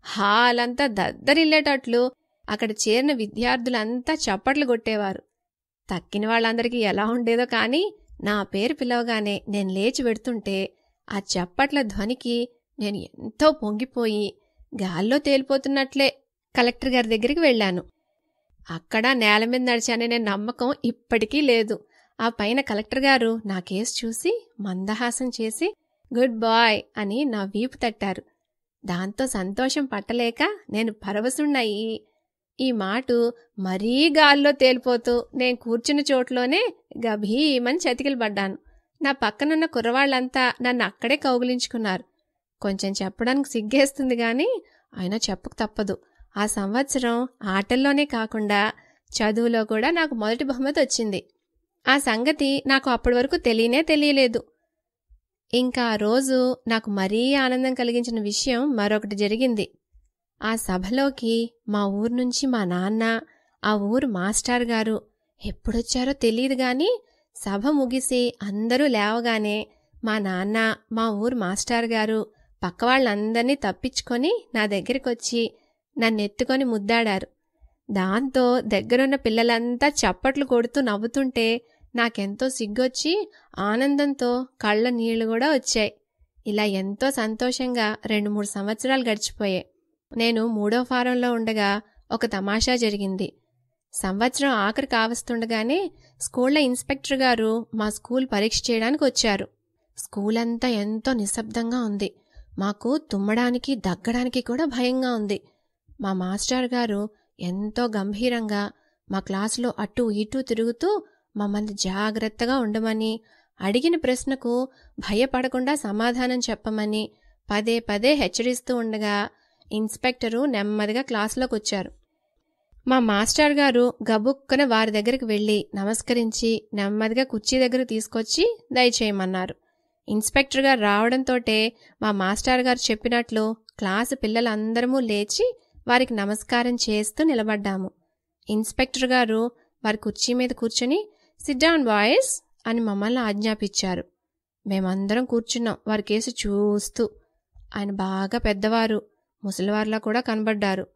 హాలంతా దద్దరిల్లేటట్లు అక్కడ చేరిన విద్యార్థులంతా చప్పట్లు కొట్టేవారు. తక్కిన వాళ్ళందరికీ ఎలా ఉండేదో కానీ నా పేరు పిలవగానే నేను లేచి వెడుతుంటే ఆ చప్పట్ల ధ్వనికి నేను ఎంతో పొంగిపోయి గాల్లో తేలిపోతున్నట్లే కలెక్టర్ గారి దగ్గరికి వెళ్లాను. అక్కడ నేల మీద నడిచాననే నమ్మకం ఇప్పటికీ లేదు. ఆ పైన కలెక్టర్ గారు నా కేసు చూసి మందహాసం చేసి గుడ్ బాయ్ అని నా వీపు తట్టారు. దాంతో సంతోషం పట్టలేక నేను పరవశుణ్ణయి ఈ మాటు మరీ గాల్లో తేలిపోతూ నేను కూర్చున్న చోట్లోనే గభీమని చతికిలు పడ్డాను. నా పక్కనున్న కుర్రవాళ్లంతా నన్ను అక్కడే కౌగిలించుకున్నారు. కొంచెం చెప్పడానికి సిగ్గేస్తుంది గాని అయినా చెప్పక తప్పదు. ఆ సంవత్సరం ఆటల్లోనే కాకుండా చదువులో కూడా నాకు మొదటి బహుమతి వచ్చింది. ఆ సంగతి నాకు అప్పటి వరకు తెలియనే తెలియలేదు. ఇంకా ఆ రోజు నాకు మరీ ఆనందం కలిగించిన విషయం మరొకటి జరిగింది. ఆ సభలోకి మా ఊరు నుంచి మా నాన్న, ఆ ఊరు మాస్టర్ గారు ఎప్పుడొచ్చారో తెలియదు గాని సభ ముగిసి అందరూ లేవగానే మా నాన్న, మా ఊరు మాస్టర్ గారు పక్క వాళ్ళందర్నీ తప్పించుకొని నా దగ్గరికొచ్చి నన్నెత్తుకొని ముద్దాడారు. దాంతో దగ్గరున్న పిల్లలంతా చప్పట్లు కొడుతూ నవ్వుతుంటే నాకెంతో సిగ్గొచ్చి ఆనందంతో కళ్ళ నీళ్లు కూడా వచ్చాయి. ఇలా ఎంతో సంతోషంగా రెండు మూడు సంవత్సరాలు గడిచిపోయాయి. నేను మూడో ఫారంలో ఉండగా ఒక తమాషా జరిగింది. సంవత్సరం ఆఖరి కావస్తుండగానే స్కూళ్ల ఇన్స్పెక్టర్ గారు మా స్కూల్ పరీక్ష చేయడానికి వచ్చారు. స్కూలంతా ఎంతో నిశ్శబ్దంగా ఉంది. మాకు తుమ్మడానికి దగ్గడానికి కూడా భయంగా ఉంది. మా మాస్టర్ గారు ఎంతో గంభీరంగా మా క్లాసులో అటూ ఇటూ తిరుగుతూ మమ్మల్ని జాగ్రత్తగా ఉండమని, అడిగిన ప్రశ్నకు భయపడకుండా సమాధానం చెప్పమని పదే పదే హెచ్చరిస్తూ ఉండగా ఇన్స్పెక్టరు నెమ్మదిగా క్లాసులోకి వచ్చారు. మా మాస్టర్ గారు గబుక్కన వారి దగ్గరికి వెళ్లి నమస్కరించి నెమ్మదిగా కుర్చీ దగ్గర తీసుకొచ్చి దయచేయమన్నారు. ఇన్స్పెక్టర్ గారు రావడంతోటే మా మాస్టర్ గారు చెప్పినట్లు క్లాసు పిల్లలందరమూ లేచి వారికి నమస్కారం చేస్తూ నిలబడ్డాము. ఇన్స్పెక్టర్ గారు వారి కుర్చీ మీద కూర్చొని సిట్ డౌన్ బాయ్స్ అని మమ్మల్ని ఆజ్ఞాపించారు. మేమందరం కూర్చున్నాం వారి కేసు చూస్తూ. ఆయన బాగా పెద్దవారు, ముసలివారిలా కూడా కనబడ్డారు.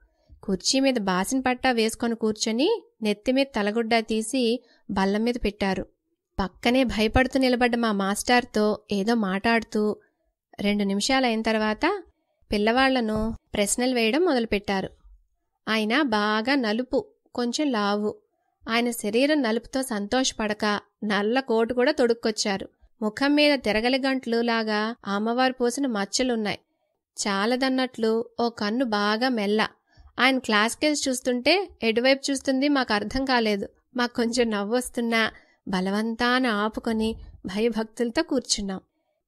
కుర్చీ మీద బాసిన పట్టా వేసుకొని కూర్చొని నెత్తిమీద తలగుడ్డా తీసి బల్ల మీద పెట్టారు. పక్కనే భయపడుతూ నిలబడ్డ మా మాస్టార్తో ఏదో మాట్లాడుతూ రెండు నిమిషాలైన తర్వాత పిల్లవాళ్లను ప్రశ్నలు వేయడం మొదలుపెట్టారు. ఆయన బాగా నలుపు, కొంచెం లావు. ఆయన శరీరం నలుపుతో సంతోషపడక నల్ల కోటు కూడా తొడుక్కొచ్చారు. ముఖం మీద తిరగలిగంట్లు లాగా అమ్మవారు పోసిన మచ్చలున్నాయి. చాలదన్నట్లు ఓ కన్ను బాగా మెల్ల. ఆయన క్లాస్కేసి చూస్తుంటే ఎటువైపు చూస్తుంది మాకు అర్థం కాలేదు. మాకు కొంచెం నవ్వొస్తున్నా బలవంతాన ఆపుకొని భయభక్తులతో కూర్చున్నాం.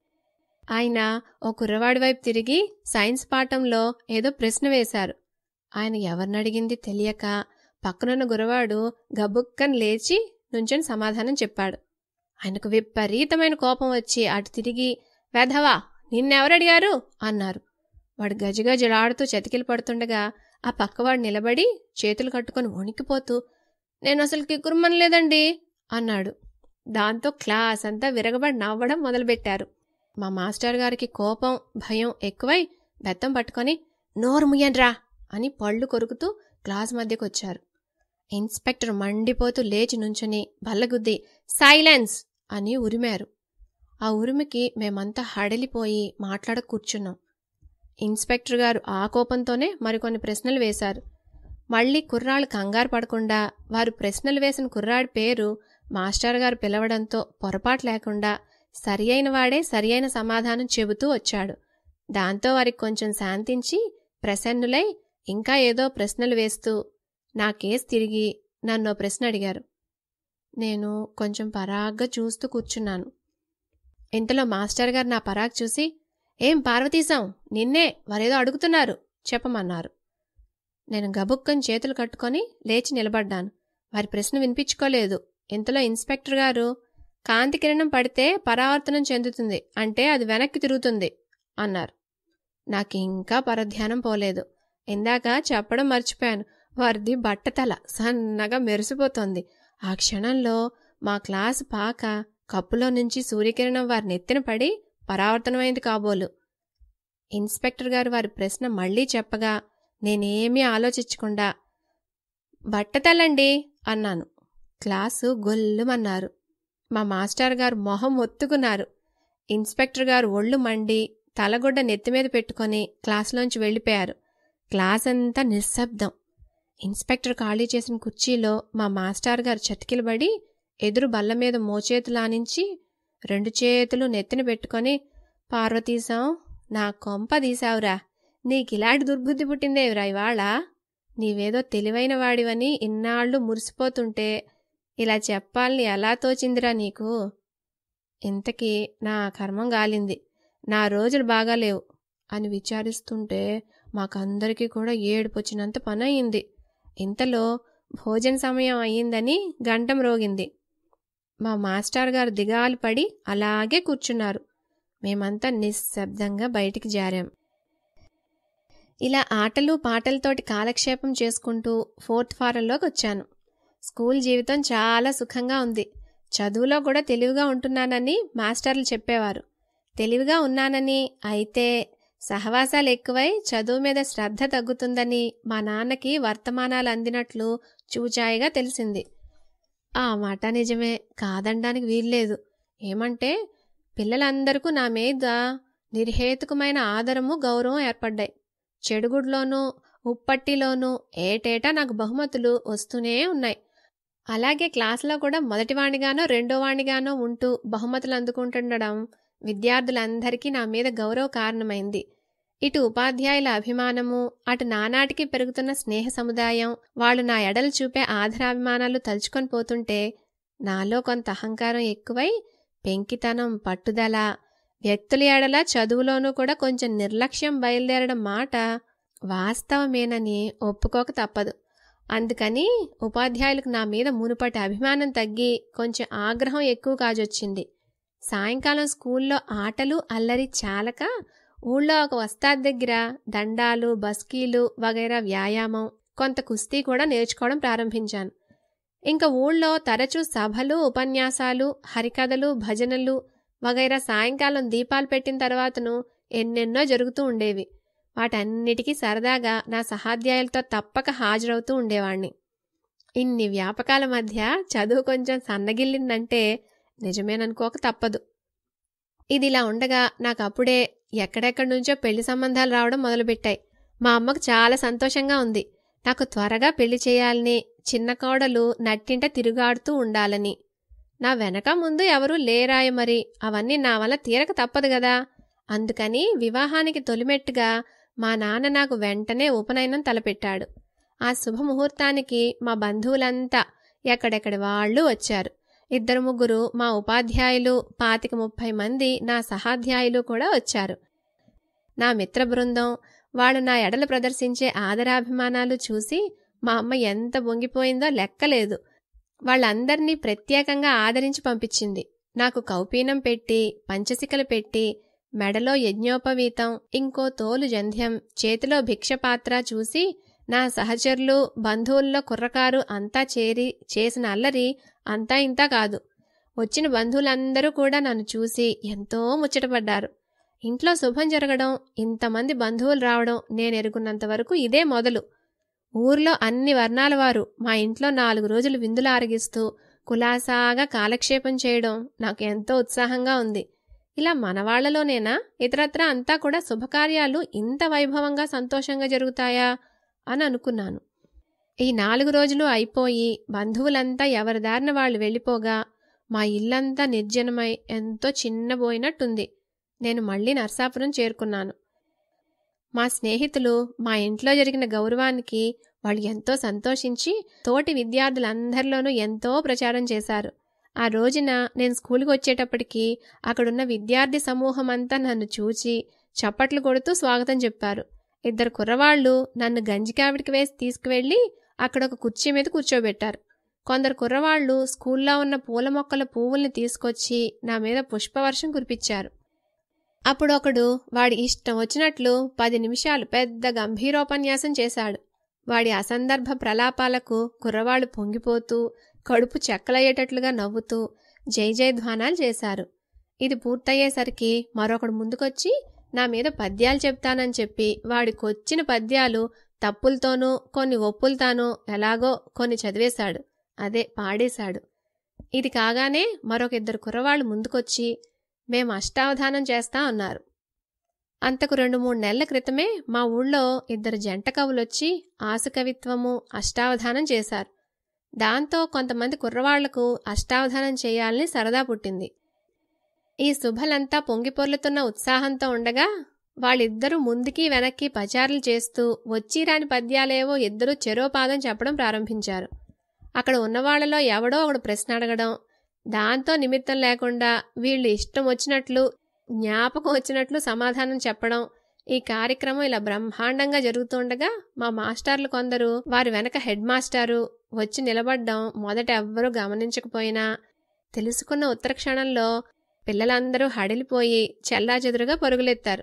ఆయన ఓ కుర్రవాడి వైపు తిరిగి సైన్స్ పాఠంలో ఏదో ప్రశ్న వేశారు. ఆయన ఎవరినడిగింది తెలియక పక్కనున్న గురవాడు గబుక్కని లేచి నుంచొని సమాధానం చెప్పాడు. ఆయనకు విపరీతమైన కోపం వచ్చి అటు తిరిగి, వెధవా, నిన్నెవరడిగారు అన్నారు. వాడు గజగజలాడుతూ చతికిలు పడుతుండగా ఆ పక్కవాడు నిలబడి చేతులు కట్టుకుని వణికిపోతూ, నేను అసలు కిక్కురుమనలేదండి అన్నాడు. దాంతో క్లాస్ అంతా విరగబడి నవ్వడం మొదలుపెట్టారు. మా మాస్టర్ గారికి కోపం, భయం ఎక్కువై బెత్తం పట్టుకొని, నోరు ముయ్యండ్రా అని పళ్ళు కొరుకుతూ క్లాస్ మధ్యకొచ్చారు. ఇన్స్పెక్టర్ మండిపోతూ లేచి నుంచుని బల్లగుద్ది సైలెన్స్ అని ఉరిమారు. ఆ ఉరిమికి మేమంతా హడలిపోయి మాట్లాడ కూర్చున్నాం. ఇన్స్పెక్టర్ గారు ఆ కోపంతోనే మరికొన్ని ప్రశ్నలు వేశారు. మళ్లీ కుర్రాళ్ళు కంగారు పడకుండా వారు ప్రశ్నలు వేసిన కుర్రాడి పేరు మాస్టర్ గారు పిలవడంతో పొరపాటు లేకుండా సరి అయిన వాడే సరి అయిన సమాధానం చెబుతూ వచ్చాడు. దాంతో వారికి కొంచెం శాంతించి ప్రసన్నులై ఇంకా ఏదో ప్రశ్నలు వేస్తూ నా కేసు తిరిగి నన్నో ప్రశ్న అడిగారు. నేను కొంచెం పరాగ్గా చూస్తూ కూర్చున్నాను. ఇంతలో మాస్టర్ గారు నా పరాగ్ చూసి, ఏం పార్వతీశం, నిన్నే వారేదో అడుగుతున్నారు, చెప్పమన్నారు. నేను గబుక్కని చేతులు కట్టుకొని లేచి నిలబడ్డాను. వారి ప్రశ్న వినిపించుకోలేదు. ఇంతలో ఇన్స్పెక్టర్ గారు, కాంతి కిరణం పడితే పరావర్తనం చెందుతుంది, అంటే అది వెనక్కి తిరుగుతుంది అన్నారు. నాకింకా పరధ్యానం పోలేదు. ఇందాక చెప్పడం మర్చిపోయాను. వారిది బట్టతల సన్నగా మెరిసిపోతోంది. ఆ క్షణంలో మా క్లాసు పాక కప్పులో నుంచి సూర్యకిరణం వారి నెత్తిన పడి పరావర్తనమైంది కాబోలు. ఇన్స్పెక్టర్ గారు వారి ప్రశ్న మళ్లీ చెప్పగా నేనేమీ ఆలోచించకుండా బట్టతలండి అన్నాను. క్లాసు గొల్లుమన్నారు. మా మాస్టర్ గారు మొహం ఒత్తుకున్నారు. ఇన్స్పెక్టర్ గారు ఒళ్ళు మండి తలగొడ్డ నెత్తిమీద పెట్టుకుని క్లాసులోంచి వెళ్లిపోయారు. క్లాస్ అంతా నిశ్శబ్దం. ఇన్స్పెక్టర్ ఖాళీ చేసిన కుర్చీలో మా మాస్టర్ గారు చతికిలబడి ఎదురు బల్ల మీద మోచేతులానించి రెండు చేతులు నెత్తిన పెట్టుకొని, పార్వతీశం, నా కొంప తీసావురా, నీకిలాంటి దుర్బుద్ధి పుట్టిందేవిరా ఇవాళ. నీవేదో తెలివైన వాడివని ఇన్నాళ్లు మురిసిపోతుంటే ఇలా చెప్పాలని ఎలా తోచిందిరా నీకు? ఇంతకీ నా కర్మం గాలింది, నా రోజులు బాగాలేవు అని విచారిస్తుంటే మాకందరికీ కూడా ఏడుపొచ్చినంత పనయింది. ఇంతలో భోజన సమయం అయ్యిందని గంటం రోగింది. మా మాస్టర్ గారు దిగాలు పడి అలాగే కూర్చున్నారు. మేమంతా నిశ్శబ్దంగా బయటికి జారాం. ఇలా ఆటలు పాటలతోటి కాలక్షేపం చేసుకుంటూ ఫోర్త్ ఫారంలోకి వచ్చాను. స్కూల్ జీవితం చాలా సుఖంగా ఉంది. చదువులో కూడా తెలివిగా ఉంటున్నానని మాస్టర్లు చెప్పేవారు. తెలివిగా ఉన్నానని, అయితే సహవాసాలు ఎక్కువై చదువు మీద శ్రద్ధ తగ్గుతుందని మా నాన్నకి వర్తమానాలు అందినట్లు చూచాయిగా తెలిసింది. ఆ మాట నిజమే, కాదనడానికి వీల్లేదు. ఏమంటే పిల్లలందరికీ నా మీద నిర్హేతుకమైన ఆదరము, గౌరవం ఏర్పడ్డాయి. చెడుగుడ్లోనూ ఉప్పట్టిలోనూ ఏటేటా నాకు బహుమతులు వస్తూనే ఉన్నాయి. అలాగే క్లాసులో కూడా మొదటివాణిగానో రెండోవాణిగానో ఉంటూ బహుమతులు అందుకుంటుండడం విద్యార్థులందరికీ నా మీద గౌరవ కారణమైంది. ఇటు ఉపాధ్యాయుల అభిమానము, అటు నానాటికి పెరుగుతున్న స్నేహ సముదాయం, వాళ్ళు నా ఎడలు చూపే ఆదరాభిమానాలు తలుచుకొని పోతుంటే నాలో కొంత అహంకారం ఎక్కువై పెంకితనం, పట్టుదల, వ్యక్తుల ఎడల చదువులోనూ కూడా కొంచెం నిర్లక్ష్యం బయలుదేరడం మాట వాస్తవమేనని ఒప్పుకోక తప్పదు. అందుకని ఉపాధ్యాయులకు నా మీద మునుపటి అభిమానం తగ్గి కొంచెం ఆగ్రహం ఎక్కువ కాజొచ్చింది. సాయంకాలం స్కూల్లో ఆటలు అల్లరి చాలక ఊళ్ళో ఒక వస్తాద్ దగ్గర దండాలు, బస్కీలు వగైరా వ్యాయామం, కొంత కుస్తీ కూడా నేర్చుకోవడం ప్రారంభించాను. ఇంకా ఊళ్ళో తరచూ సభలు, ఉపన్యాసాలు, హరికథలు, భజనలు వగైరా సాయంకాలం దీపాలు పెట్టిన తర్వాతను ఎన్నెన్నో జరుగుతూ ఉండేవి. వాటన్నిటికీ సరదాగా నా సహాధ్యాయులతో తప్పక హాజరవుతూ ఉండేవాణ్ణి. ఇన్ని వ్యాపకాల మధ్య చదువు కొంచెం సన్నగిల్లిందంటే నిజమేననుకోక తప్పదు. ఇదిలా ఉండగా నాకప్పుడే ఎక్కడెక్కడి నుంచో పెళ్లి సంబంధాలు రావడం మొదలుపెట్టాయి. మా అమ్మకు చాలా సంతోషంగా ఉంది. నాకు త్వరగా పెళ్లి చేయాలని, చిన్న కోడలు నట్టింట తిరుగాడుతూ ఉండాలని. నా వెనక ముందు ఎవరూ లేరాయ, మరి అవన్నీ నా వల్ల తీరక తప్పదు గదా. అందుకని వివాహానికి తొలిమెట్టుగా మా నాన్న నాకు వెంటనే ఉపనయనం తలపెట్టాడు. ఆ శుభముహూర్తానికి మా బంధువులంతా ఎక్కడెక్కడి వాళ్ళు వచ్చారు. ఇద్దరు ముగ్గురు మా ఉపాధ్యాయులు, పాతిక ముప్పై మంది నా సహాధ్యాయులు కూడా వచ్చారు. నా మిత్ర బృందం వాళ్ళు నా ఎడలు ప్రదర్శించే ఆదరాభిమానాలు చూసి మా అమ్మ ఎంత పొంగిపోయిందో లెక్కలేదు. వాళ్ళందర్నీ ప్రత్యేకంగా ఆదరించి పంపించింది. నాకు కౌపీనం పెట్టి, పంచసికలు పెట్టి, మెడలో యజ్ఞోపవీతం, ఇంకో తోలు జంధ్యం, చేతిలో భిక్షపాత్ర చూసి నా సహచరులు, బంధువుల్లో కుర్రకారు అంతా చేరి చేసిన అల్లరి అంతా ఇంతా కాదు. వచ్చిన బంధువులందరూ కూడా నన్ను చూసి ఎంతో ముచ్చటపడ్డారు. ఇంట్లో శుభం జరగడం, ఇంతమంది బంధువులు రావడం నేనెరుగున్నంతవరకు ఇదే మొదలు. ఊర్లో అన్ని వర్ణాల వారు మా ఇంట్లో నాలుగు రోజులు విందులు ఆరగిస్తూ కులాసాగా కాలక్షేపం చేయడం నాకు ఎంతో ఉత్సాహంగా ఉంది. ఇలా మనవాళ్లలోనేనా ఇతరత్రా అంతా కూడా శుభకార్యాలు ఇంత వైభవంగా సంతోషంగా జరుగుతాయా అని అనుకున్నాను. ఈ నాలుగు రోజులు అయిపోయి బంధువులంతా ఎవరిదారిన వాళ్ళు వెళ్ళిపోగా మా ఇల్లంతా నిర్జనమై ఎంతో చిన్నబోయినట్టుంది. నేను మళ్లీ నర్సాపురం చేరుకున్నాను. మా స్నేహితులు మా ఇంట్లో జరిగిన గౌరవానికి వాళ్ళు ఎంతో సంతోషించి తోటి విద్యార్థులందరిలోనూ ఎంతో ప్రచారం చేశారు. ఆ రోజున నేను స్కూలుకి వచ్చేటప్పటికి అక్కడున్న విద్యార్థి సమూహమంతా నన్ను చూచి చప్పట్లు కొడుతూ స్వాగతం చెప్పారు. ఇద్దరు కుర్రవాళ్లు నన్ను గంజికావిడికి వేసి తీసుకువెళ్లి అక్కడ ఒక కుర్చీ మీద కూర్చోబెట్టారు. కొందరు కుర్రవాళ్లు స్కూల్లో ఉన్న పూల మొక్కల పువ్వుల్ని తీసుకొచ్చి నా మీద పుష్పవర్షం కురిపించారు. అప్పుడొకడు వాడి ఇష్టం వచ్చినట్లు పది నిమిషాలు పెద్ద గంభీరోపన్యాసం చేశాడు. వాడి అసందర్భ ప్రలాపాలకు కుర్రవాళ్లు పొంగిపోతూ కడుపు చెక్కలయ్యేటట్లుగా నవ్వుతూ జై జయధ్వానాలు చేశారు. ఇది పూర్తయ్యేసరికి మరొకడు ముందుకొచ్చి నా మీద పద్యాలు చెప్తానని చెప్పి వాడికొచ్చిన పద్యాలు తప్పులతోనూ కొన్ని ఒప్పులతానూ ఎలాగో కొన్ని చదివేశాడు, అదే పాడేశాడు. ఇది కాగానే మరొక ఇద్దరు కుర్రవాళ్లు ముందుకొచ్చి మేం అష్టావధానం చేస్తా అన్నారు. అంతకు రెండు మూడు నెలల క్రితమే మా ఊళ్ళో ఇద్దరు జంట కవులొచ్చి ఆసుకవిత్వము అష్టావధానం చేశారు. దాంతో కొంతమంది కుర్రవాళ్లకు అష్టావధానం చేయాలని సరదా పుట్టింది. ఈ శుభలంతా పొంగిపొర్లుతున్న ఉత్సాహంతో ఉండగా వాళ్ళిద్దరూ ముందుకి వెనక్కి పచారులు చేస్తూ వచ్చిరాని పద్యాలేవో ఇద్దరూ చెరోపాదం చెప్పడం ప్రారంభించారు. అక్కడ ఉన్నవాళ్లలో ఎవడో ఒకడు ప్రశ్న అడగడం, దాంతో నిమిత్తం లేకుండా వీళ్ళు ఇష్టం వచ్చినట్లు జ్ఞాపకం వచ్చినట్లు సమాధానం చెప్పడం, ఈ కార్యక్రమం ఇలా బ్రహ్మాండంగా జరుగుతుండగా మా మాస్టర్లు కొందరు వారి వెనక హెడ్ మాస్టారు వచ్చి నిలబడ్డం మొదట ఎవ్వరూ గమనించకపోయినా తెలుసుకున్న ఉత్తర క్షణంలో పిల్లలందరూ హడిలిపోయి చెల్లాచెదురుగా పరుగులెత్తారు.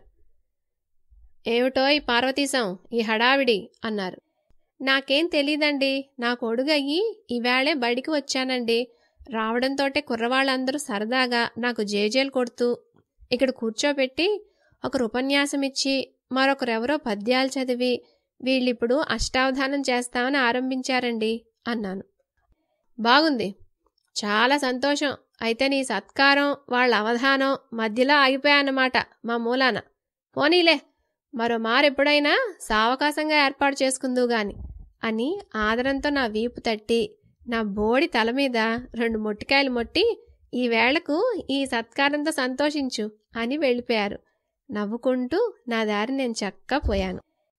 ఏమిటో ఈ పార్వతీశం, ఈ హడావిడి అన్నారు. నాకేం తెలీదండి, నా కొడుగయ్యి ఈవేళే బడికి వచ్చానండి. రావడంతోటే కుర్రవాళ్ళందరూ సరదాగా నాకు జేజేలు కొడుతూ ఇక్కడ కూర్చోబెట్టి ఒకరు ఉపన్యాసమిచ్చి మరొకరెవరో పద్యాలు చదివి వీళ్ళిప్పుడు అష్టావధానం చేస్తామని ఆరంభించారండి అన్నాను. బాగుంది, చాలా సంతోషం. అయితే నీ సత్కారం వాళ్ళ అవధానం మధ్యలో ఆగిపోయాన్నమాట మా మూలాన. పోనీలే, మరో మారెప్పుడైనా సావకాశంగా ఏర్పాటు చేసుకుందువుగాని అని ఆదరంతో నా వీపు తట్టి నా బోడి తల మీద రెండు మొట్టికాయలు మొట్టి ఈ వేళకు ఈ సత్కారంతో సంతోషించు అని వెళ్ళిపోయారు. నవ్వుకుంటూ నా దారి నేను చక్కా పోయాను.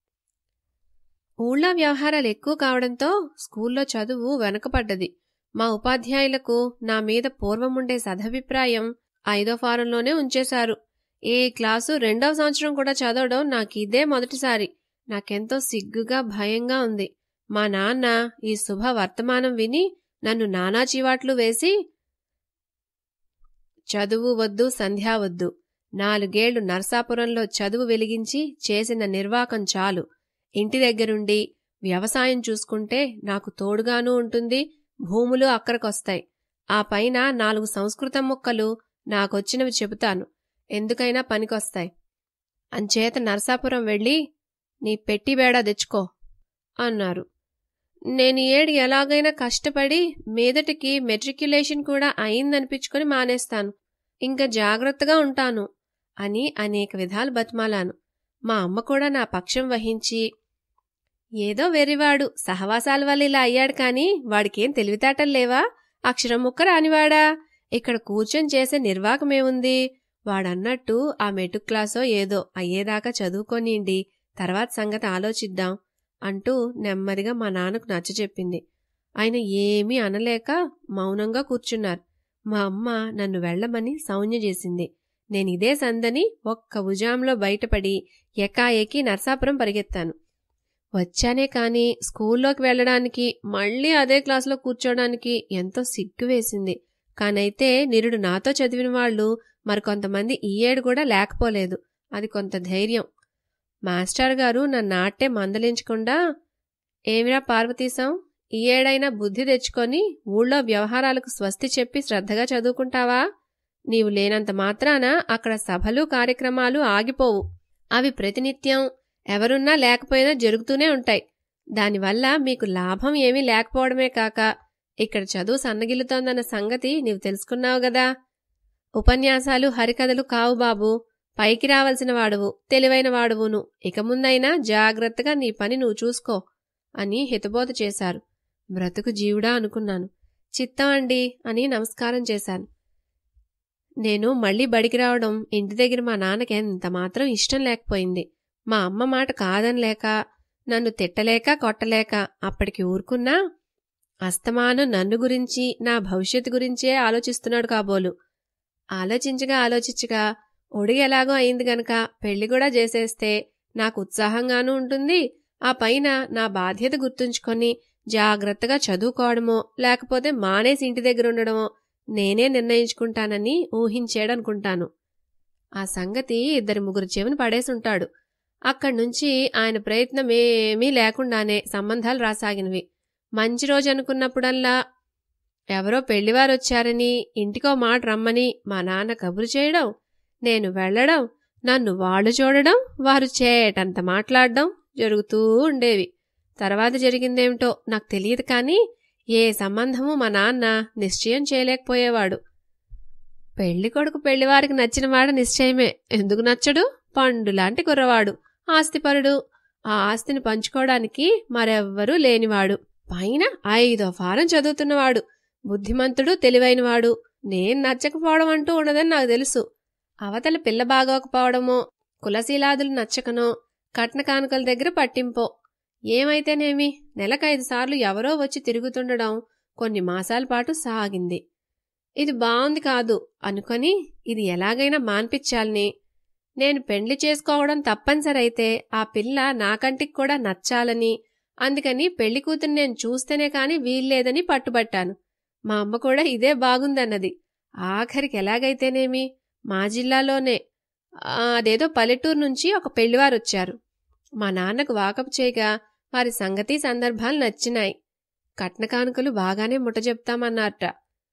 ఊళ్ళో వ్యవహారాలు ఎక్కువ కావడంతో స్కూల్లో చదువు వెనకపడ్డది. మా ఉపాధ్యాయులకు నా మీద పూర్వముండే సదభిప్రాయం ఐదో ఫారంలోనే ఉంచేశారు. ఏ క్లాసు రెండవ సంవత్సరం కూడా చదవడం నాకిదే మొదటిసారి. నాకెంతో సిగ్గుగా భయంగా ఉంది. మా నాన్న ఈ శుభ వర్తమానం విని నన్ను నానా చీవాట్లు వేసి, చదువు వద్దు, సంధ్యా వద్దు, నాలుగేళ్లు నర్సాపురంలో చదువు వెలిగించి చేసిన నిర్వాకం చాలు. ఇంటి దగ్గరుండి వ్యవసాయం చూసుకుంటే నాకు తోడుగానూ ఉంటుంది, భూములు అక్కరకొస్తాయి. ఆ పైన నాలుగు సంస్కృతం ముక్కలు నాకొచ్చినవి చెబుతాను, ఎందుకైనా పనికొస్తాయి. అంచేత నర్సాపురం వెళ్ళి నీ పెట్టి బేడా తెచ్చుకో అన్నారు. నేను ఏడు ఎలాగైనా కష్టపడి మీదటికి మెట్రిక్యులేషన్ కూడా అయిందనిపించుకొని మానేస్తాను, ఇంకా జాగ్రత్తగా ఉంటాను అని అనేక విధాలు బతిమాలాను. మా అమ్మ కూడా నా పక్షం వహించి, ఏదో వెర్రివాడు సహవాసాల వల్ల ఇలా అయ్యాడు కాని వాడికేం తెలివితేటలు లేవా, అక్షరం ముక్క రానివాడా, ఇక్కడ కూర్చొని చేసే నిర్వాకమేముంది, వాడన్నట్టు ఆ మెట్రిక్ క్లాసో ఏదో అయ్యేదాకా చదువుకొనిండి, తర్వాత సంగతి ఆలోచిద్దాం అంటూ నెమ్మదిగా మా నాన్నకు నచ్చచెప్పింది. ఆయన ఏమీ అనలేక మౌనంగా కూర్చున్నారు. మా అమ్మ నన్ను వెళ్లమని సౌజ్ఞ చేసింది. నేనిదే సందని ఒక్క ఉజాంలో బయటపడి ఎకాఎకి నర్సాపురం పరిగెత్తాను. వచ్చానే కాని స్కూల్లోకి వెళ్లడానికి, మళ్లీ అదే క్లాసులో కూర్చోడానికి ఎంతో సిగ్గు వేసింది. కానైతే నిరుడు నాతో చదివిన వాళ్లు మరికొంతమంది ఈ ఏడు కూడా లేకపోలేదు. అది కొంత ధైర్యం. మాస్టర్ గారు నన్నాట్టే మందలించకుండా, ఏమిరా పార్వతీశం, ఈ ఏడైనా బుద్ధి తెచ్చుకొని ఊళ్ళో వ్యవహారాలకు స్వస్తి చెప్పి శ్రద్ధగా చదువుకుంటావా? నీవు లేనంత మాత్రాన అక్కడ సభలు కార్యక్రమాలు ఆగిపోవు. అవి ప్రతినిత్యం ఎవరున్నా లేకపోయినా జరుగుతూనే ఉంటాయి. దానివల్ల మీకు లాభం ఏమీ లేకపోవడమే కాక ఇక్కడ చదువు సన్నగిల్లుతోందన్న సంగతి నీవు తెలుసుకున్నావు గదా. ఉపన్యాసాలు హరికథలు కావు బాబూ, పైకి రావలసిన వాడువు, తెలివైన వాడువును. ఇక ముందైనా జాగ్రత్తగా నీ పని నువ్వు చూసుకో అని హితబోధ చేశారు. బ్రతుకు జీవుడా అనుకున్నాను. చిత్తం అండి అని నమస్కారం చేశాను. నేను మళ్లీ బడికి రావడం ఇంటి దగ్గర మా నాన్నకి ఎంత మాత్రం ఇష్టం లేకపోయింది. మా అమ్మ మాట కాదనలేక, నన్ను తిట్టలేక కొట్టలేక అప్పటికి ఊరుకున్నా, అస్తమానం నన్ను గురించి నా భవిష్యత్తు గురించే ఆలోచిస్తున్నాడు కాబోలు. ఆలోచించగా ఆలోచించగా ఒడి ఎలాగో అయింది గనక పెళ్లి కూడా చేసేస్తే నాకు ఉత్సాహంగానూ ఉంటుంది. ఆ పైన నా బాధ్యత గుర్తుంచుకొని జాగ్రత్తగా చదువుకోవడమో లేకపోతే మానేసి ఇంటి దగ్గర ఉండడమో నేనే నిర్ణయించుకుంటానని ఊహించాడనుకుంటాను. ఆ సంగతి ఇద్దరి ముగ్గురు చెవిని పడేసుంటాడు. అక్కడ్నుంచి ఆయన ప్రయత్నమేమీ లేకుండానే సంబంధాలు రాసాగినవి. మంచి రోజు అనుకున్నప్పుడల్లా ఎవరో పెళ్లివారొచ్చారని ఇంటికో మాట రమ్మని మా నాన్న కబురు చేయడం, నేను వెళ్లడం, నన్ను వాళ్లు చూడడం, వారు చేటంత మాట్లాడడం జరుగుతూ ఉండేవి. తర్వాత జరిగిందేమిటో నాకు తెలియదు కాని ఏ సంబంధమూ మా నాన్న నిశ్చయం చేయలేకపోయేవాడు. పెళ్లి కొడుకు పెళ్లివారికి నచ్చినవాడ నిశ్చయమే. ఎందుకు నచ్చడు? పండులాంటి కుర్రవాడు, ఆస్తిపరుడు. ఆ ఆస్తిని పంచుకోవడానికి మరెవ్వరూ లేనివాడు. పైన ఐదో ఫారం చదువుతున్నవాడు, బుద్ధిమంతుడు, తెలివైనవాడు. నేను నచ్చకపోవడం అంటూ ఉండదని నాకు తెలుసు. అవతల పిల్ల బాగోకపోవడమో, కులశీలాదులు నచ్చకనో, కట్న కానుకల దగ్గర పట్టింపో ఏమైతేనేమి నెలకైదు సార్లు ఎవరో వచ్చి తిరుగుతుండడం కొన్ని మాసాల పాటు సాగింది. ఇది బావుంది కాదు అనుకొని ఇది ఎలాగైనా మాన్పించాలని, నేను పెండ్లి చేసుకోవడం తప్పనిసరైతే ఆ పిల్ల నాకంటికి కూడా నచ్చాలని, అందుకని పెళ్లి కూతురు నేను చూస్తేనే కాని వీల్లేదని పట్టుబట్టాను. మా అమ్మ కూడా ఇదే బాగుందన్నది. ఆఖరికి ఎలాగైతేనేమి మా జిల్లాలోనే అదేదో పల్లెటూరు నుంచి ఒక పెళ్లివారొచ్చారు. మా నాన్నకు వాకపు చేయగా వారి సంగతి సందర్భాలు నచ్చినాయి. కట్న కానుకలు బాగానే ముట్టజెప్తామన్నారట.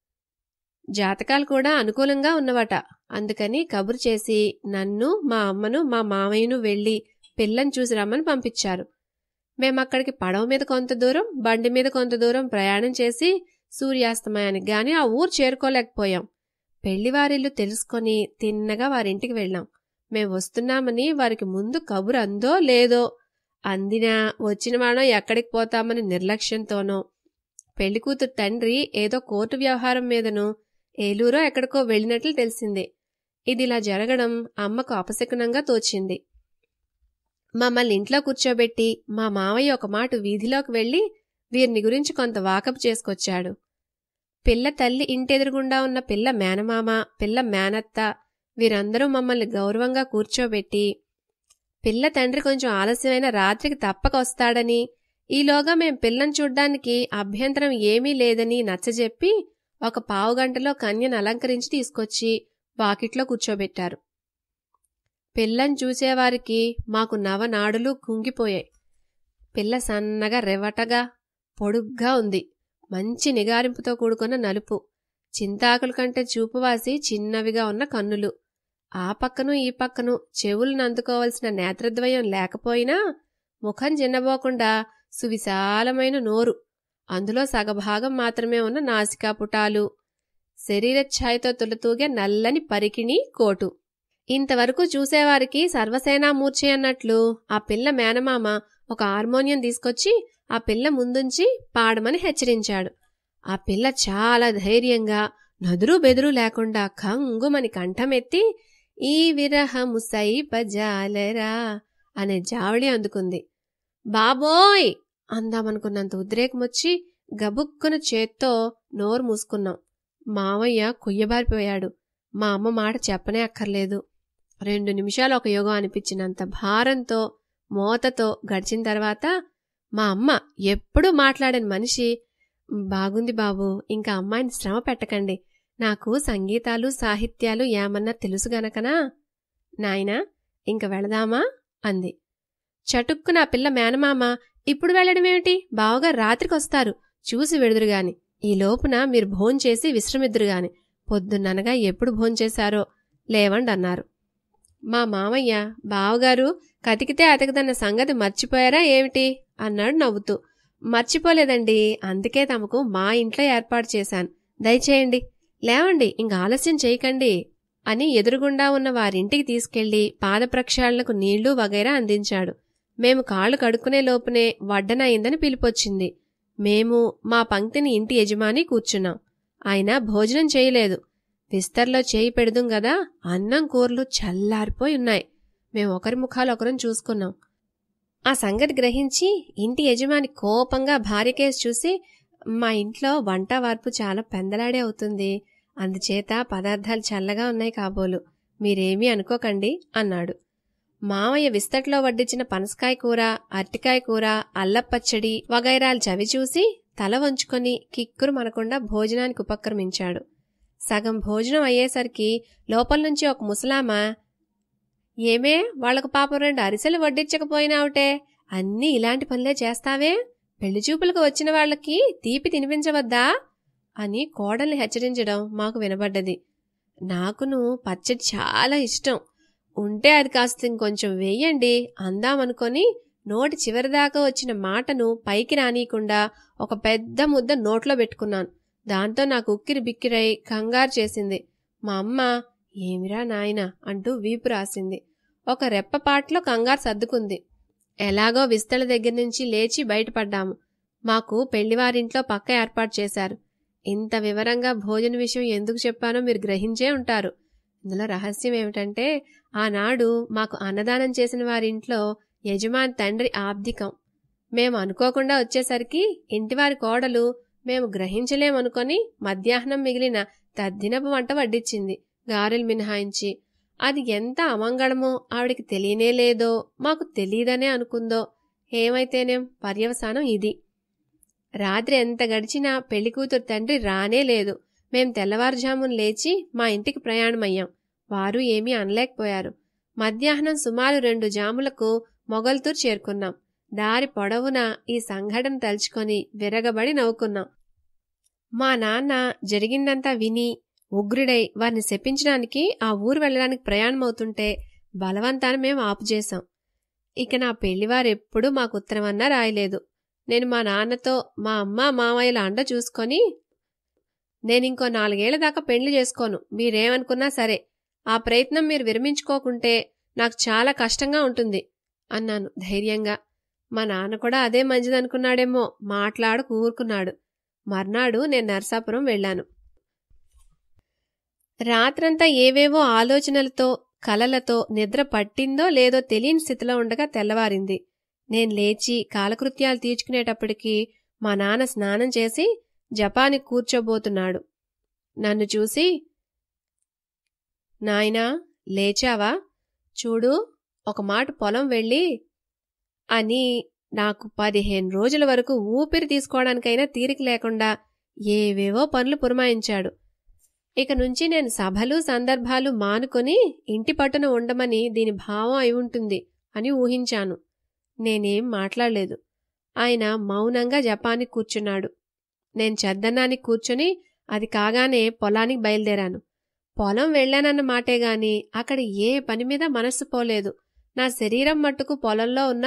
జాతకాలు కూడా అనుకూలంగా ఉన్నవట. అందుకని కబురు చేసి నన్ను, మా అమ్మను, మా మామయ్యను వెళ్లి పిల్లని చూసి రమ్మని పంపించారు. మేమక్కడికి పడవ మీద కొంత దూరం, బండి మీద కొంత దూరం ప్రయాణం చేసి సూర్యాస్తమయానికి గాని ఆ ఊరు చేరుకోలేకపోయాం. పెళ్లివారిల్లు తెలుసుకొని తిన్నగా వారింటికి వెళ్ళాం. మేం వస్తున్నామని వారికి ముందు కబురు అందో లేదో, అందినా వచ్చినవాడో ఎక్కడికి పోతామని నిర్లక్ష్యంతోనో, పెళ్లికూతురు తండ్రి ఏదో కోర్టు వ్యవహారం మీదనో ఏలూరో ఎక్కడికో వెళ్ళినట్లు తెలిసింది. ఇదిలా జరగడం అమ్మకు అపశకునంగా తోచింది. మమ్మల్ని ఇంట్లో కూర్చోబెట్టి మా మావయ్య ఒక మాట వీధిలోకి వెళ్లి వీరిని గురించి కొంత వాకపు చేసుకొచ్చాడు. పిల్ల తల్లి ఇంటెదురుగుండా ఉన్న పిల్ల మేనమామ, పిల్ల మేనత్త వీరందరూ మమ్మల్ని గౌరవంగా కూర్చోబెట్టి, పిల్ల తండ్రి కొంచెం ఆలస్యమైన రాత్రికి తప్పక వస్తాడని, ఈలోగా మేం పిల్లని చూడ్డానికి అభ్యంతరం ఏమీ లేదని నచ్చజెప్పి ఒక పావుగంటలో కన్యను అలంకరించి తీసుకొచ్చి వాకిట్లో కూర్చోబెట్టారు. పిల్లని చూసేవారికి మాకు నవనాడులు కుంగిపోయాయి. పిల్ల సన్నగా రెవటగా పొడుగ్గా ఉంది. మంచి నిగారింపుతో కూడుకున్న నలుపు, చింతాకుల కంటే చూపువాసి చిన్నవిగా ఉన్న కన్నులు, ఆ పక్కను ఈ పక్కను చెవులను అందుకోవలసిన నేత్రద్వయం లేకపోయినా ముఖం చిన్నబోకుండా సువిశాలమైన నోరు, అందులో సగభాగం మాత్రమే ఉన్న నాసికాపుటాలు, శరీరఛాయతో తులతూగే నల్లని పరికిణి కోటు. ఇంతవరకు చూసేవారికి సర్వసేనామూర్ఛి అన్నట్లు ఆ పిల్ల మేనమామ ఒక హార్మోనియం తీసుకొచ్చి ఆ పిల్ల ముందుంచి పాడమని హెచ్చరించాడు. ఆ పిల్ల చాలా ధైర్యంగా నదురు బెదురు లేకుండా కంగుమని కంఠమెత్తి ఈ విరహము సైపజాలరా అనే జావళి అందుకుంది. బాబోయ్ అందామనుకున్నంత ఉద్రేకమొచ్చి గబుక్కున చేత్తో నోరు మూసుకున్నాం. మావయ్య కుయ్యబారిపోయాడు. మా అమ్మ మాట చెప్పనే అక్కర్లేదు. రెండు నిమిషాలు ఒక యుగం అనిపించినంత భారంతో మోతతో గడిచిన తర్వాత మా అమ్మ ఎప్పుడూ మాట్లాడని మనిషి, బాగుంది బాబు, ఇంకా అమ్మాయిని శ్రమ పెట్టకండి, నాకు సంగీతాలు సాహిత్యాలు ఏమన్నా తెలుసు గనకనా. నాయనా ఇంక వెళదామా అంది. చటుక్కున ఆ పిల్ల మేనమామ, ఇప్పుడు వెళ్ళడమేమిటి, బావగా రాత్రికొస్తారు, చూసి వెడుదురుగాని, ఈ లోపున మీరు భోంచేసి విశ్రమిద్దురుగాని, పొద్దున్ననగా ఎప్పుడు భోంచేశారో లేవండన్నారు. మా మామయ్య, బావగారు కతికితే అతకదన్న సంగతి మర్చిపోయారా ఏమిటి అన్నాడు నవ్వుతూ. మర్చిపోలేదండి, అందుకే తమకు మా ఇంట్లో ఏర్పాటు చేశాను, దయచేయండి, లేవండి, ఇంక ఆలస్యం చేయకండి అని ఎదురుగుండా ఉన్న వారింటికి తీసుకెళ్లి పాదప్రక్షాళనకు నీళ్లు వగైరా అందించాడు. మేము కాళ్లు కడుక్కునే లోపునే వడ్డనయిందని పిలిపొచ్చింది. మేము మా పంక్తిని ఇంటి యజమాని కూర్చున్నాం. ఆయన భోజనం చేయలేదు. విస్తర్లో చేయి పెడుదుం గదా, అన్నం కూరలు చల్లారిపోయి ఉన్నాయి. మేము ఒకరి ముఖాలు ఒకరం చూసుకున్నాం. ఆ సంగతి గ్రహించి ఇంటి యజమాని కోపంగా భార్యకేసి చూసి, మా ఇంట్లో వంట వార్పు చాలా పెందలాడే అవుతుంది, అందుచేత పదార్థాలు చల్లగా ఉన్నాయి కాబోలు, మీరేమీ అనుకోకండి అన్నాడు. మామయ్య విస్తట్లో వడ్డించిన పనసకాయ కూర, అరటికాయ కూర, అల్లపచ్చడి వగైరాలు చవి చూసి తల వంచుకొని కిక్కురు మనకుండా భోజనానికి ఉపక్రమించాడు. సగం భోజనం అయ్యేసరికి లోపల నుంచి ఒక ముసలామ, ఏమే వాళ్లకు పాపం రెండు అరిసెలు వడ్డించకపోయినావుటే, అన్నీ ఇలాంటి పనులే చేస్తావే, పెళ్లిచూపులకు వచ్చిన వాళ్లకి తీపి తినిపించవద్దా అని కోడల్ని హెచ్చరించడం మాకు వినబడ్డది. నాకును పచ్చడి చాలా ఇష్టం, ఉంటే అది కాస్త ఇంకొంచెం వేయండి అందామనుకొని నోటి చివరిదాకా వచ్చిన మాటను పైకి రానీయకుండా ఒక పెద్ద ముద్ద నోట్లో పెట్టుకున్నాను. దాంతో నాకు ఉక్కిరి బిక్కిరై కంగారు చేసింది. మా అమ్మ, ఏమిరా నాయనా అంటూ వీపు రాసింది. ఒక రెప్పపాట్లో కంగారు సర్దుకుంది. ఎలాగో విస్తల దగ్గర నుంచి లేచి బయటపడ్డాము. మాకు పెళ్లివారింట్లో పక్క ఏర్పాటు చేశారు. ఇంత వివరంగా భోజన విషయం ఎందుకు చెప్పానో మీరు గ్రహించే ఉంటారు. ఇందులో రహస్యం ఏమిటంటే, ఆనాడు మాకు అన్నదానం చేసిన వారింట్లో యజమాని తండ్రి ఆబ్దికం. మేము అనుకోకుండా వచ్చేసరికి ఇంటివారి కోడలు మేము గ్రహించలేమనుకొని మధ్యాహ్నం మిగిలిన తద్దినపు వంట వడ్డించింది, గారెలు మినహాయించి. అది ఎంత అమంగళమో ఆవిడికి తెలియనే లేదో, మాకు తెలీదనే అనుకుందో, ఏమైతేనేం పర్యవసానం ఇది. రాత్రి ఎంత గడిచినా పెళ్లికూతురు తండ్రి రానే లేదు. మేం తెల్లవారుజామున లేచి మా ఇంటికి ప్రయాణమయ్యాం. వారు ఏమీ అనలేకపోయారు. మధ్యాహ్నం సుమారు రెండు జాములకు మొగల్తూరు చేరుకున్నాం. దారి పొడవునా ఈ సంఘటన తలుచుకొని విరగబడి నవ్వుకున్నాం. మా నాన్న జరిగిందంతా విని ఉగ్రుడై వారిని శపించడానికి ఆ ఊరు వెళ్లడానికి ప్రయాణమవుతుంటే బలవంతాన మేం ఆపుచేశాం. ఇక నా పెళ్లివారెప్పుడూ మాకు ఉత్తరమన్నా రాయలేదు. నేను మా నాన్నతో మా అమ్మ మామయ్యల అండ చూసుకొని, నేనింకో నాలుగేళ్ల దాకా పెండ్లి చేసుకోను, మీరేమనుకున్నా సరే, ఆ ప్రయత్నం మీరు విరమించుకోకుంటే నాకు చాలా కష్టంగా ఉంటుంది అన్నాను ధైర్యంగా. మా నాన్న కూడా అదే మంచిదనుకున్నాడేమో, మాట్లాడు కూరుకున్నాడు. మర్నాడు నేను నరసాపురం వెళ్లాను. రాత్రంతా ఏవేవో ఆలోచనలతో కలలతో నిద్ర పట్టిందో లేదో తెలియని స్థితిలో ఉండగా తెల్లవారింది. నేను లేచి కాలకృత్యాలు తీర్చుకునేటప్పటికీ మా నాన్న స్నానం చేసి జపానికి కూర్చోబోతున్నాడు. నన్ను చూసి, నాయనా లేచావా, చూడు ఒక మాట పొలం వెళ్ళి అని నాకు పదిహేను రోజుల వరకు ఊపిరి తీసుకోవడానికైనా తీరిక లేకుండా ఏవేవో పనులు పురమాయించాడు. ఇక నుంచి నేను సభలు సందర్భాలు మానుకొని ఇంటి పట్టున ఉండమని దీని భావం అయి ఉంటుంది అని ఊహించాను. నేనేం మాట్లాడలేదు. ఆయన మౌనంగా జపానికి కూర్చున్నాడు. నేను చద్దన్నానికి కూర్చుని అది కాగానే పొలానికి బయలుదేరాను. పొలం వెళ్లానన్న మాటేగాని అక్కడ ఏ పని మీద మనస్సు పోలేదు. నా శరీరం మట్టుకు పొలంలో ఉన్నా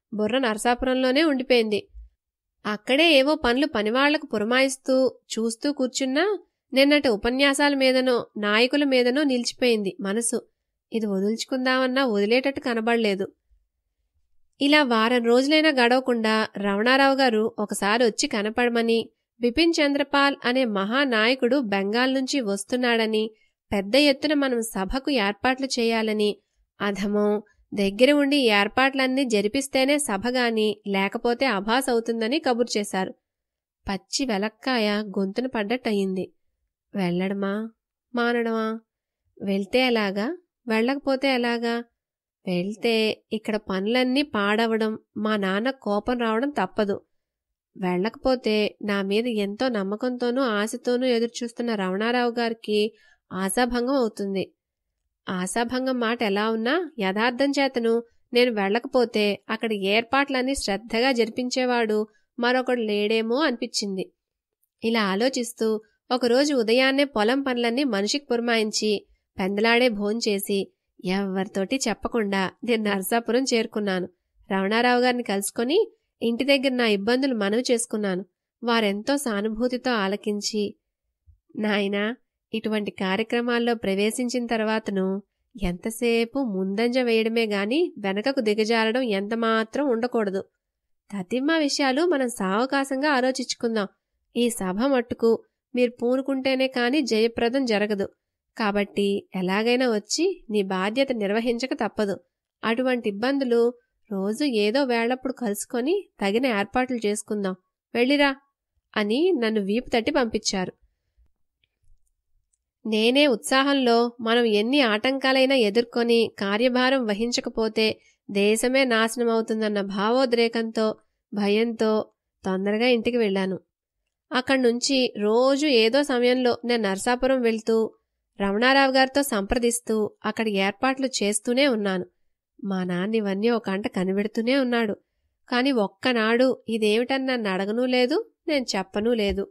బుర్ర నరసాపురంలోనే ఉండిపోయింది. అక్కడే ఏవో పనులు పనివాళ్లకు పురమాయిస్తూ చూస్తూ కూర్చున్నా నిన్నటి ఉపన్యాసాల మీదనో నాయకుల మీదనో నిలిచిపోయింది మనసు. ఇది వదుల్చుకుందామన్నా వదిలేటట్టు కనబడలేదు. ఇలా వారం రోజులైనా గడవకుండా రమణారావు గారు ఒకసారి వచ్చి కనపడమని, బిపిన్ చంద్రపాల్ అనే మహానాయకుడు బెంగాల్ నుంచి వస్తున్నాడని, పెద్ద ఎత్తున మనం సభకు ఏర్పాట్లు చేయాలని, అధమం దగ్గర ఉండి ఏర్పాట్లన్నీ జరిపిస్తేనే సభగాని లేకపోతే అభాస్ అవుతుందని కబురు చేశారు. పచ్చి వెలక్కాయ గొంతున పడ్డట్టయింది. వెళ్లడమా మానడమా? వెళ్తే ఎలాగా, వెళ్లకపోతే ఎలాగా? వెళ్తే ఇక్కడ పనులన్నీ పాడవడం, మా నాన్న కోపం రావడం తప్పదు. వెళ్లకపోతే నా మీద ఎంతో నమ్మకంతోనూ ఆశతోనూ ఎదురుచూస్తున్న రమణారావు గారికి ఆశాభంగం అవుతుంది. ఆశాభంగం మాట ఎలా ఉన్నా యథార్థం చేతను నేను వెళ్లకపోతే అక్కడ ఏర్పాట్లన్నీ శ్రద్ధగా జరిపించేవాడు మరొకడు లేడేమో అనిపించింది. ఇలా ఆలోచిస్తూ ఒకరోజు ఉదయాన్నే పొలం పనులన్నీ మనిషికి పురమాయించి పెందలాడే భోంచేసి ఎవ్వరితోటి చెప్పకుండా నేను నరసాపురం చేరుకున్నాను. రమణారావు గారిని కలుసుకొని ఇంటి దగ్గర నా ఇబ్బందులు మనవి చేసుకున్నాను. వారెంతో సానుభూతితో ఆలకించి, నాయనా, ఇటువంటి కార్యక్రమాల్లో ప్రవేశించిన తర్వాతను ఎంతసేపు ముందంజ వేయడమే గాని వెనకకు దిగజారడం ఎంతమాత్రం ఉండకూడదు. తతిమ్మ విషయాలు మనం సావకాశంగా ఆలోచించుకుందాం. ఈ సభ మట్టుకు మీరు పూనుకుంటేనే కాని జయప్రదం జరగదు. కాబట్టి ఎలాగైనా వచ్చి నీ బాధ్యత నిర్వహించక తప్పదు. అటువంటి ఇబ్బందులు రోజు ఏదో వేళప్పుడు కలుసుకొని తగిన ఏర్పాట్లు చేసుకుందాం. వెళ్ళిరా అని నన్ను వీపు తట్టి పంపించారు. నేనే ఉత్సాహంలో మనం ఎన్ని ఆటంకాలైనా ఎదుర్కొని కార్యభారం వహించకపోతే దేశమే నాశనమవుతుందన్న భావోద్రేకంతో భయంతో తొందరగా ఇంటికి వెళ్ళాను. అక్కడ్నుంచి రోజు ఏదో సమయంలో నేను నరసాపురం వెళ్తూ రమణారావు గారితో సంప్రదిస్తూ అక్కడ ఏర్పాట్లు చేస్తూనే ఉన్నాను. మా నాన్న ఇవన్నీ ఒక అంట కనిపెడుతూనే ఉన్నాడు. కాని ఒక్కనాడు ఇదేమిటని నన్ను అడగనూ లేదు, నేను చెప్పనూ లేదు.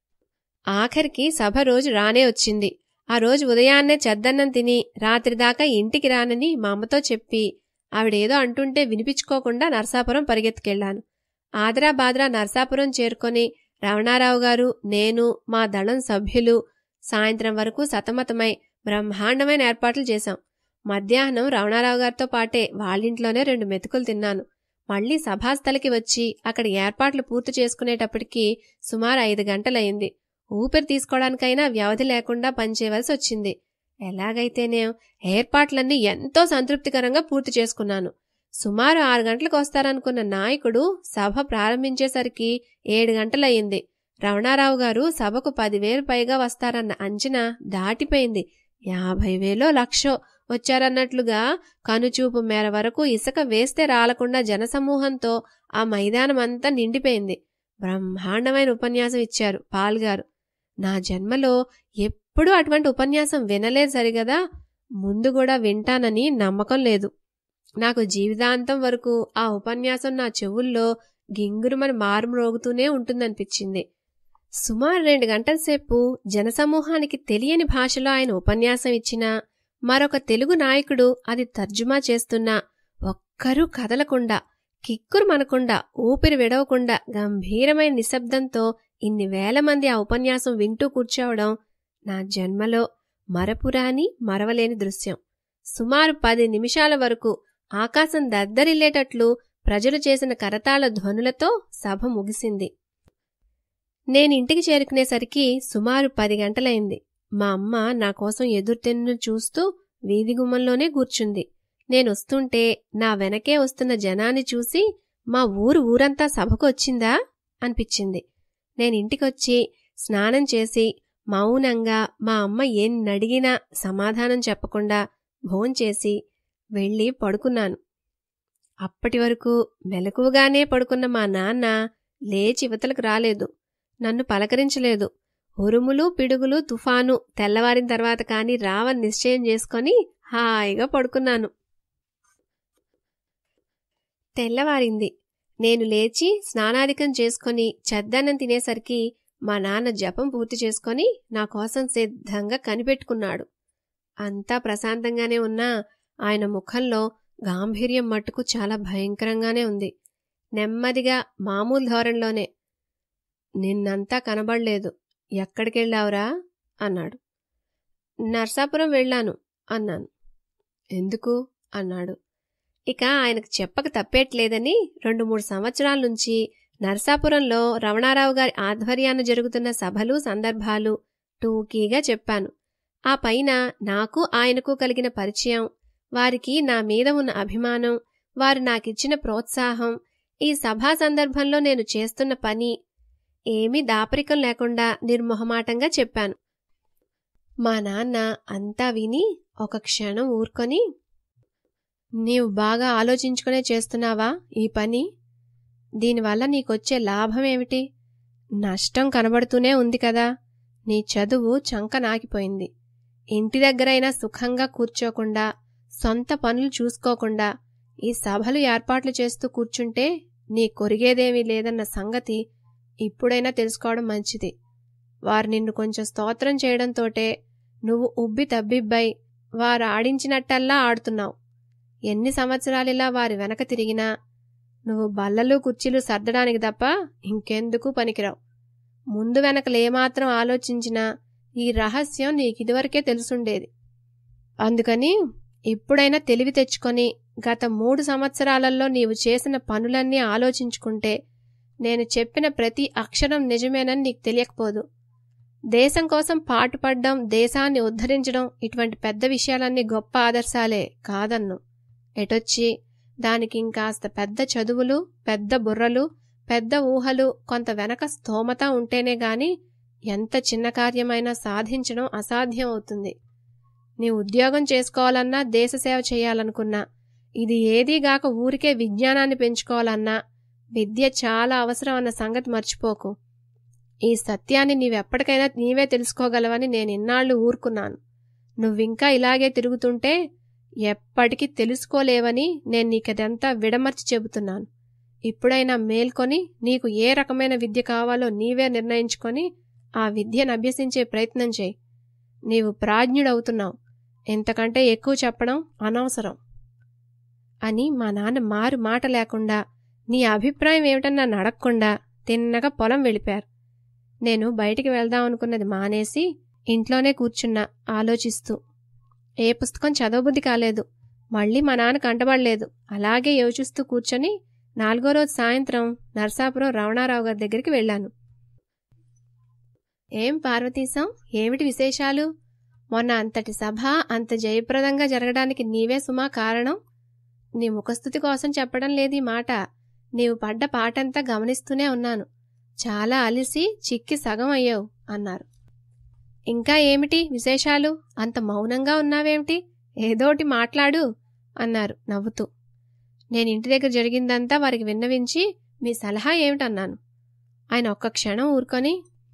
ఆఖరికి సభ రోజు రానే వచ్చింది. ఆ రోజు ఉదయాన్నే చెద్దన్నం తిని రాత్రిదాకా ఇంటికి రానని మా అమ్మతో చెప్పి ఆవిడేదో అంటుంటే వినిపించుకోకుండా నరసాపురం పరిగెత్తుకెళ్లాను. ఆదరా బాదరా నరసాపురం చేరుకొని రమణారావు గారు, నేను, మా దళం సభ్యులు సాయంత్రం వరకు సతమతమై బ్రహ్మాండమైన ఏర్పాట్లు చేశాం. మధ్యాహ్నం రమణారావు గారితో పాటే వాళ్ళింట్లోనే రెండు మెతుకులు తిన్నాను. మళ్లీ సభాస్థలికి వచ్చి అక్కడ ఏర్పాట్లు పూర్తి చేసుకునేటప్పటికీ సుమారు ఐదు గంటలయింది. ఊపిరి తీసుకోవడానికైనా వ్యవధి లేకుండా పనిచేయవలసి వచ్చింది. ఎలాగైతేనేం ఏర్పాట్లన్నీ ఎంతో సంతృప్తికరంగా పూర్తి చేసుకున్నాను. సుమారు ఆరు గంటలకు వస్తారనుకున్న నాయకుడు సభ ప్రారంభించేసరికి ఏడు గంటలయ్యింది. రమణారావు గారు సభకు పదివేలు పైగా వస్తారన్న అంచనా దాటిపోయింది. యాభై వేలో లక్షో వచ్చారన్నట్లుగా కనుచూపు మేర వరకు ఇసుక వేస్తే రాలకుండా జనసమూహంతో ఆ మైదానమంతా నిండిపోయింది. బ్రహ్మాండమైన ఉపన్యాసం ఇచ్చారు పాల్గారు. నా జన్మలో ఎప్పుడూ అటువంటి ఉపన్యాసం వినలేదు సరిగదా, ముందు కూడా వింటానని నమ్మకం లేదు. నాకు జీవితాంతం వరకు ఆ ఉపన్యాసం నా చెవుల్లో గింగురుమని మారుమ్రోగుతూనే ఉంటుందనిపించింది. సుమారు రెండు గంటల సేపు జనసమూహానికి తెలియని భాషలో ఆయన ఉపన్యాసం ఇచ్చినా, మరొక తెలుగు నాయకుడు అది తర్జుమా చేస్తున్నా ఒక్కరూ కదలకుండా, కిక్కురు మనకుండా, ఊపిరి విడవకుండా గంభీరమైన నిశ్శబ్దంతో ఇన్ని వేల మంది ఆ ఉపన్యాసం వింటూ కూర్చోవడం నా జన్మలో మరపురాని మరవలేని దృశ్యం. సుమారు పది నిమిషాల వరకు ఆకాశం దద్దరిల్లేటట్లు ప్రజలు చేసిన కరతాళ ధ్వనులతో సభ ముగిసింది. నేనింటికి చేరుకునేసరికి సుమారు పది గంటలైంది. మా అమ్మ నా కోసం ఎదురుతెన్ను చూస్తూ వీధి గుమ్మంలోనే కూర్చుంది. నేనొస్తుంటే నా వెనకే వస్తున్న జనాన్ని చూసి మా ఊరు ఊరంతా సభకు వచ్చిందా అనిపించింది. నేనింటికొచ్చి స్నానం చేసి మౌనంగా మా అమ్మ ఎన్నడిగినా సమాధానం చెప్పకుండా భోంచేసి వెళ్ళి పడుకున్నాను. అప్పటి వరకు మెలకువగానే పడుకున్న మా నాన్న లేచి ఇవతలకు రాలేదు, నన్ను పలకరించలేదు. ఉరుములు పిడుగులు తుఫాను తెల్లవారిన తర్వాత కాని రావని నిశ్చయం చేసుకొని హాయిగా పడుకున్నాను. తెల్లవారింది. నేను లేచి స్నానాధికం చేసుకుని చద్దన్నం తినేసరికి మా నాన్న జపం పూర్తి చేసుకుని నా కోసం సిద్ధంగా కనిపెట్టుకున్నాడు. అంతా ప్రశాంతంగానే ఉన్నా ఆయన ముఖంలో గాంభీర్యం మట్టుకు చాలా భయంకరంగానే ఉంది. నెమ్మదిగా మామూలు ధోరణిలోనే, నిన్నంతా కనబడలేదు, ఎక్కడికెళ్ళావురా అన్నాడు. నర్సాపురం వెళ్ళాను అన్నాను. ఎందుకు అన్నాడు. ఇక ఆయనకు చెప్పక తప్పేట్లేదని రెండు మూడు సంవత్సరాల నుంచి నర్సాపురంలో రమణారావు గారి ఆధ్వర్యాన జరుగుతున్న సభలు సందర్భాలు టూకీగా చెప్పాను. ఆ పైన నాకు ఆయనకు కలిగిన పరిచయం, వారికి నా మీద ఉన్న అభిమానం, వారు నాకిచ్చిన ప్రోత్సాహం, ఈ సభా సందర్భంలో నేను చేస్తున్న పని ఏమీ దాపరికం లేకుండా నిర్మొహమాటంగా చెప్పాను. మా నాన్న అంతా విని ఒక క్షణం ఊరుకొని, నీవు బాగా ఆలోచించుకునే చేస్తున్నావా ఈ పని? దీనివల్ల నీకొచ్చే లాభమేమిటి? నష్టం కనబడుతూనే ఉంది కదా. నీ చదువు చంక నాకిపోయింది. ఇంటి దగ్గరైనా సుఖంగా కూర్చోకుండా, సొంత పనులు చూసుకోకుండా ఈ సభలు ఏర్పాట్లు చేస్తూ కూర్చుంటే నీ కొరిగేదేమీ లేదన్న సంగతి ఇప్పుడైనా తెలుసుకోవడం మంచిది. వారు నిన్ను కొంచెం స్తోత్రం చేయడంతోటే నువ్వు ఉబ్బి తబ్బిబ్బై వారు ఆడించినట్టల్లా ఆడుతున్నావు. ఎన్ని సంవత్సరాలిలా వారి వెనక తిరిగినా నువ్వు బల్లలు కుర్చీలు సర్దడానికి తప్ప ఇంకెందుకు పనికిరావు. ముందు వెనకలేమాత్రం ఆలోచించినా ఈ రహస్యం నీకిదివరకే తెలుసుండేది. అందుకని ఇప్పుడైనా తెలివి తెచ్చుకొని గత మూడు సంవత్సరాలలో నీవు చేసిన పనులన్నీ ఆలోచించుకుంటే నేను చెప్పిన ప్రతి అక్షరం నిజమేనని నీకు తెలియకపోదు. దేశం కోసం పాటుపడ్డం, దేశాన్ని ఉద్ధరించడం ఇటువంటి పెద్ద విషయాలన్నీ గొప్ప ఆదర్శాలే కాదన్ను. ఎటొచ్చి దానికి ఇంకాస్త పెద్ద చదువులు, పెద్ద బుర్రలు, పెద్ద ఊహలు, కొంత వెనక స్తోమత ఉంటేనే గాని ఎంత చిన్న కార్యమైనా సాధించడం అసాధ్యం అవుతుంది. నీ ఉద్యోగం చేసుకోవాలన్నా, దేశసేవ చేయాలనుకున్నా, ఇది ఏదీగాక ఊరికే విజ్ఞానాన్ని పెంచుకోవాలన్నా విద్య చాలా అవసరం అన్న సంగతి మర్చిపోకు. ఈ సత్యాన్ని నీవెప్పటికైనా నీవే తెలుసుకోగలవని నేను ఇన్నాళ్లు ఊరుకున్నాను. నువ్వింకా ఇలాగే తిరుగుతుంటే ఎప్పటికీ తెలుసుకోలేవని నేను నీకదంతా విడమర్చి చెబుతున్నాను. ఇప్పుడైనా మేల్కొని నీకు ఏ రకమైన విద్య కావాలో నీవే నిర్ణయించుకొని ఆ విద్యను అభ్యసించే ప్రయత్నం చేయి. నీవు ప్రాజ్ఞుడవుతున్నావు. ఇంతకంటే ఎక్కువ చెప్పడం అనవసరం అని మా నాన్న మారు మాట లేకుండా, నీ అభిప్రాయం ఏమిటని నన్ను అడగకుండా తిన్నగా పొలం వెళ్ళిపారు. నేను బయటికి వెళ్దామనుకున్నది మానేసి ఇంట్లోనే కూర్చున్నా ఆలోచిస్తూ. ఏ పుస్తకం చదవబుద్ధి కాలేదు. మళ్ళీ మా నాన్న కంటబడలేదు. అలాగే యోచిస్తూ కూర్చొని నాలుగో రోజు సాయంత్రం నర్సాపురం రమణారావు గారి దగ్గరికి వెళ్ళాను. ఏం పార్వతీశం, ఏమిటి విశేషాలు? మొన్న అంతటి సభ అంత జయప్రదంగా జరగడానికి నీవే సుమా కారణం. నీ ముఖస్థుతి కోసం చెప్పడం లేదు ఈ మాట. నీవు పడ్డ పాటంతా గమనిస్తూనే ఉన్నాను. చాలా అలిసి చిక్కి సగం అయ్యావు అన్నారు. ఇంకా ఏమిటి విశేషాలు? అంత మౌనంగా ఉన్నావేమిటి? ఏదోటి మాట్లాడు అన్నారు నవ్వుతూ. నేను ఇంటి దగ్గర జరిగిందంతా వారికి విన్నవించి మీ సలహా ఏమిటన్నాను. ఆయన ఒక్క క్షణం ఊరుకొని,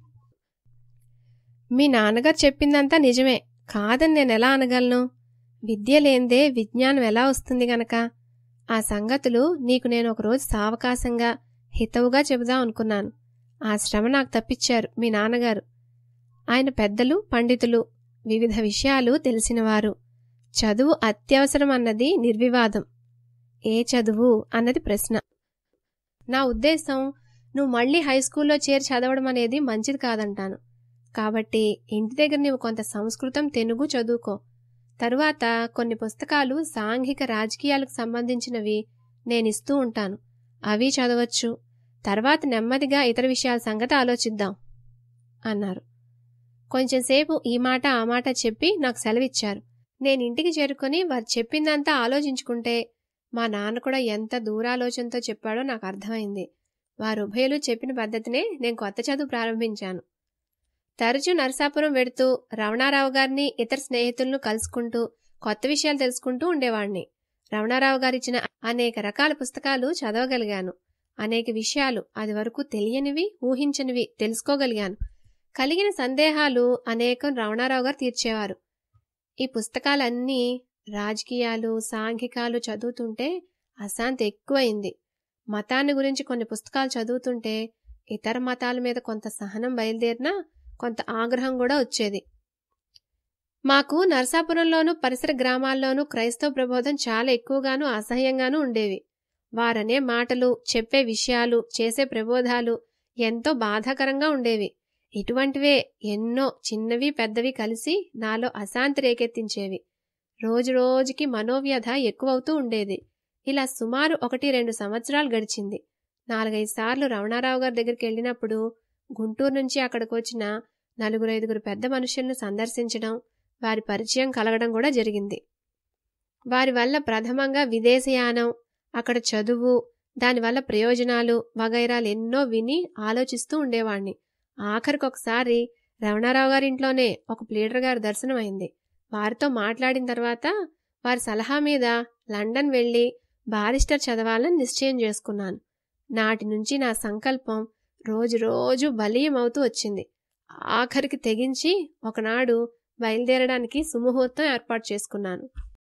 మీ నాన్నగారు చెప్పిందంతా నిజమే, కాదని నేను ఎలా అనగలను? విద్య లేందే విజ్ఞానం ఎలా వస్తుంది గనక ఆ సంగతులు నీకు నేను ఒకరోజు సావకాశంగా హితవుగా చెబుదాం అనుకున్నాను. ఆ శ్రమ నాకు తప్పించారు మీ నాన్నగారు. ఆయన పెద్దలు, పండితులు, వివిధ విషయాలు తెలిసినవారు. చదువు అత్యవసరం అన్నది నిర్వివాదం. ఏ చదువు అన్నది ప్రశ్న. నా ఉద్దేశం, నువ్వు మళ్లీ హైస్కూల్లో చేరి చదవడం అనేది మంచిది కాదంటాను. కాబట్టి ఇంటి దగ్గర నీవు కొంత సంస్కృతం, తెలుగు చదువుకో. తరువాత కొన్ని పుస్తకాలు సాంఘిక రాజకీయాలకు సంబంధించినవి నేనిస్తూ ఉంటాను, అవి చదవచ్చు. తర్వాత నెమ్మదిగా ఇతర విషయాల సంగతి ఆలోచిద్దాం అన్నారు. కొంచెంసేపు ఈ మాట ఆ మాట చెప్పి నాకు సెలవిచ్చారు. నేనింటికి చేరుకొని వారు చెప్పిందంతా ఆలోచించుకుంటే మా నాన్న కూడా ఎంత దూరాలోచనతో చెప్పాడో నాకు అర్థమైంది. వారు ఉభయలు చెప్పిన పద్ధతినే నేను కొత్త చదువు ప్రారంభించాను. తరచూ నరసాపురం వెడుతూ రమణారావు గారిని, ఇతర స్నేహితులను కలుసుకుంటూ కొత్త విషయాలు తెలుసుకుంటూ ఉండేవాణ్ణి. రమణారావు గారిచ్చిన అనేక రకాల పుస్తకాలు చదవగలిగాను. అనేక విషయాలు అది వరకు తెలియనివి, ఊహించనివి తెలుసుకోగలిగాను. కలిగిన సందేహాలు అనేకం రమణారావు గారు తీర్చేవారు. ఈ పుస్తకాలన్నీ రాజకీయాలు, సాంఘికాలు చదువుతుంటే అశాంతి ఎక్కువైంది. మతాన్ని గురించి కొన్ని పుస్తకాలు చదువుతుంటే ఇతర మతాల మీద కొంత సహనం బయలుదేరినా కొంత ఆగ్రహం కూడా వచ్చేది. మాకు నరసాపురంలోనూ పరిసర గ్రామాల్లోనూ క్రైస్తవ ప్రబోధం చాలా ఎక్కువగానూ అసహ్యంగానూ ఉండేవి. వారనే మాటలు, చెప్పే విషయాలు, చేసే ప్రబోధాలు ఎంతో బాధాకరంగా ఉండేవి. ఇటువంటివే ఎన్నో చిన్నవి పెద్దవి కలిసి నాలో అశాంతి రేకెత్తించేవి. రోజురోజుకి మనోవ్యధ ఎక్కువవుతూ ఉండేది. ఇలా సుమారు ఒకటి రెండు సంవత్సరాలు గడిచింది. నాలుగైదు సార్లు రమణారావు గారి దగ్గరికి వెళ్ళినప్పుడు గుంటూరు నుంచి అక్కడికి వచ్చిన నలుగురైదుగురు పెద్ద మనుషులను సందర్శించడం, వారి పరిచయం కలగడం కూడా జరిగింది. వారి వల్ల ప్రథమంగా విదేశయానం, అక్కడ చదువు, దానివల్ల ప్రయోజనాలు వగైరాలు ఎన్నో విని ఆలోచిస్తూ ఉండేవాణ్ణి. ఆఖరికి ఒకసారి రమణారావు గారింట్లోనే ఒక ప్లీడర్ గారి దర్శనం అయింది. వారితో మాట్లాడిన తర్వాత వారి సలహా మీద లండన్ వెళ్లి బారిస్టర్ చదవాలని నిశ్చయం చేసుకున్నాను. నాటి నుంచి నా సంకల్పం రోజు రోజు బలీయమవుతూ వచ్చింది. ఆఖరికి తెగించి ఒకనాడు బయలుదేరడానికి సుముహూర్తం ఏర్పాటు చేసుకున్నాను.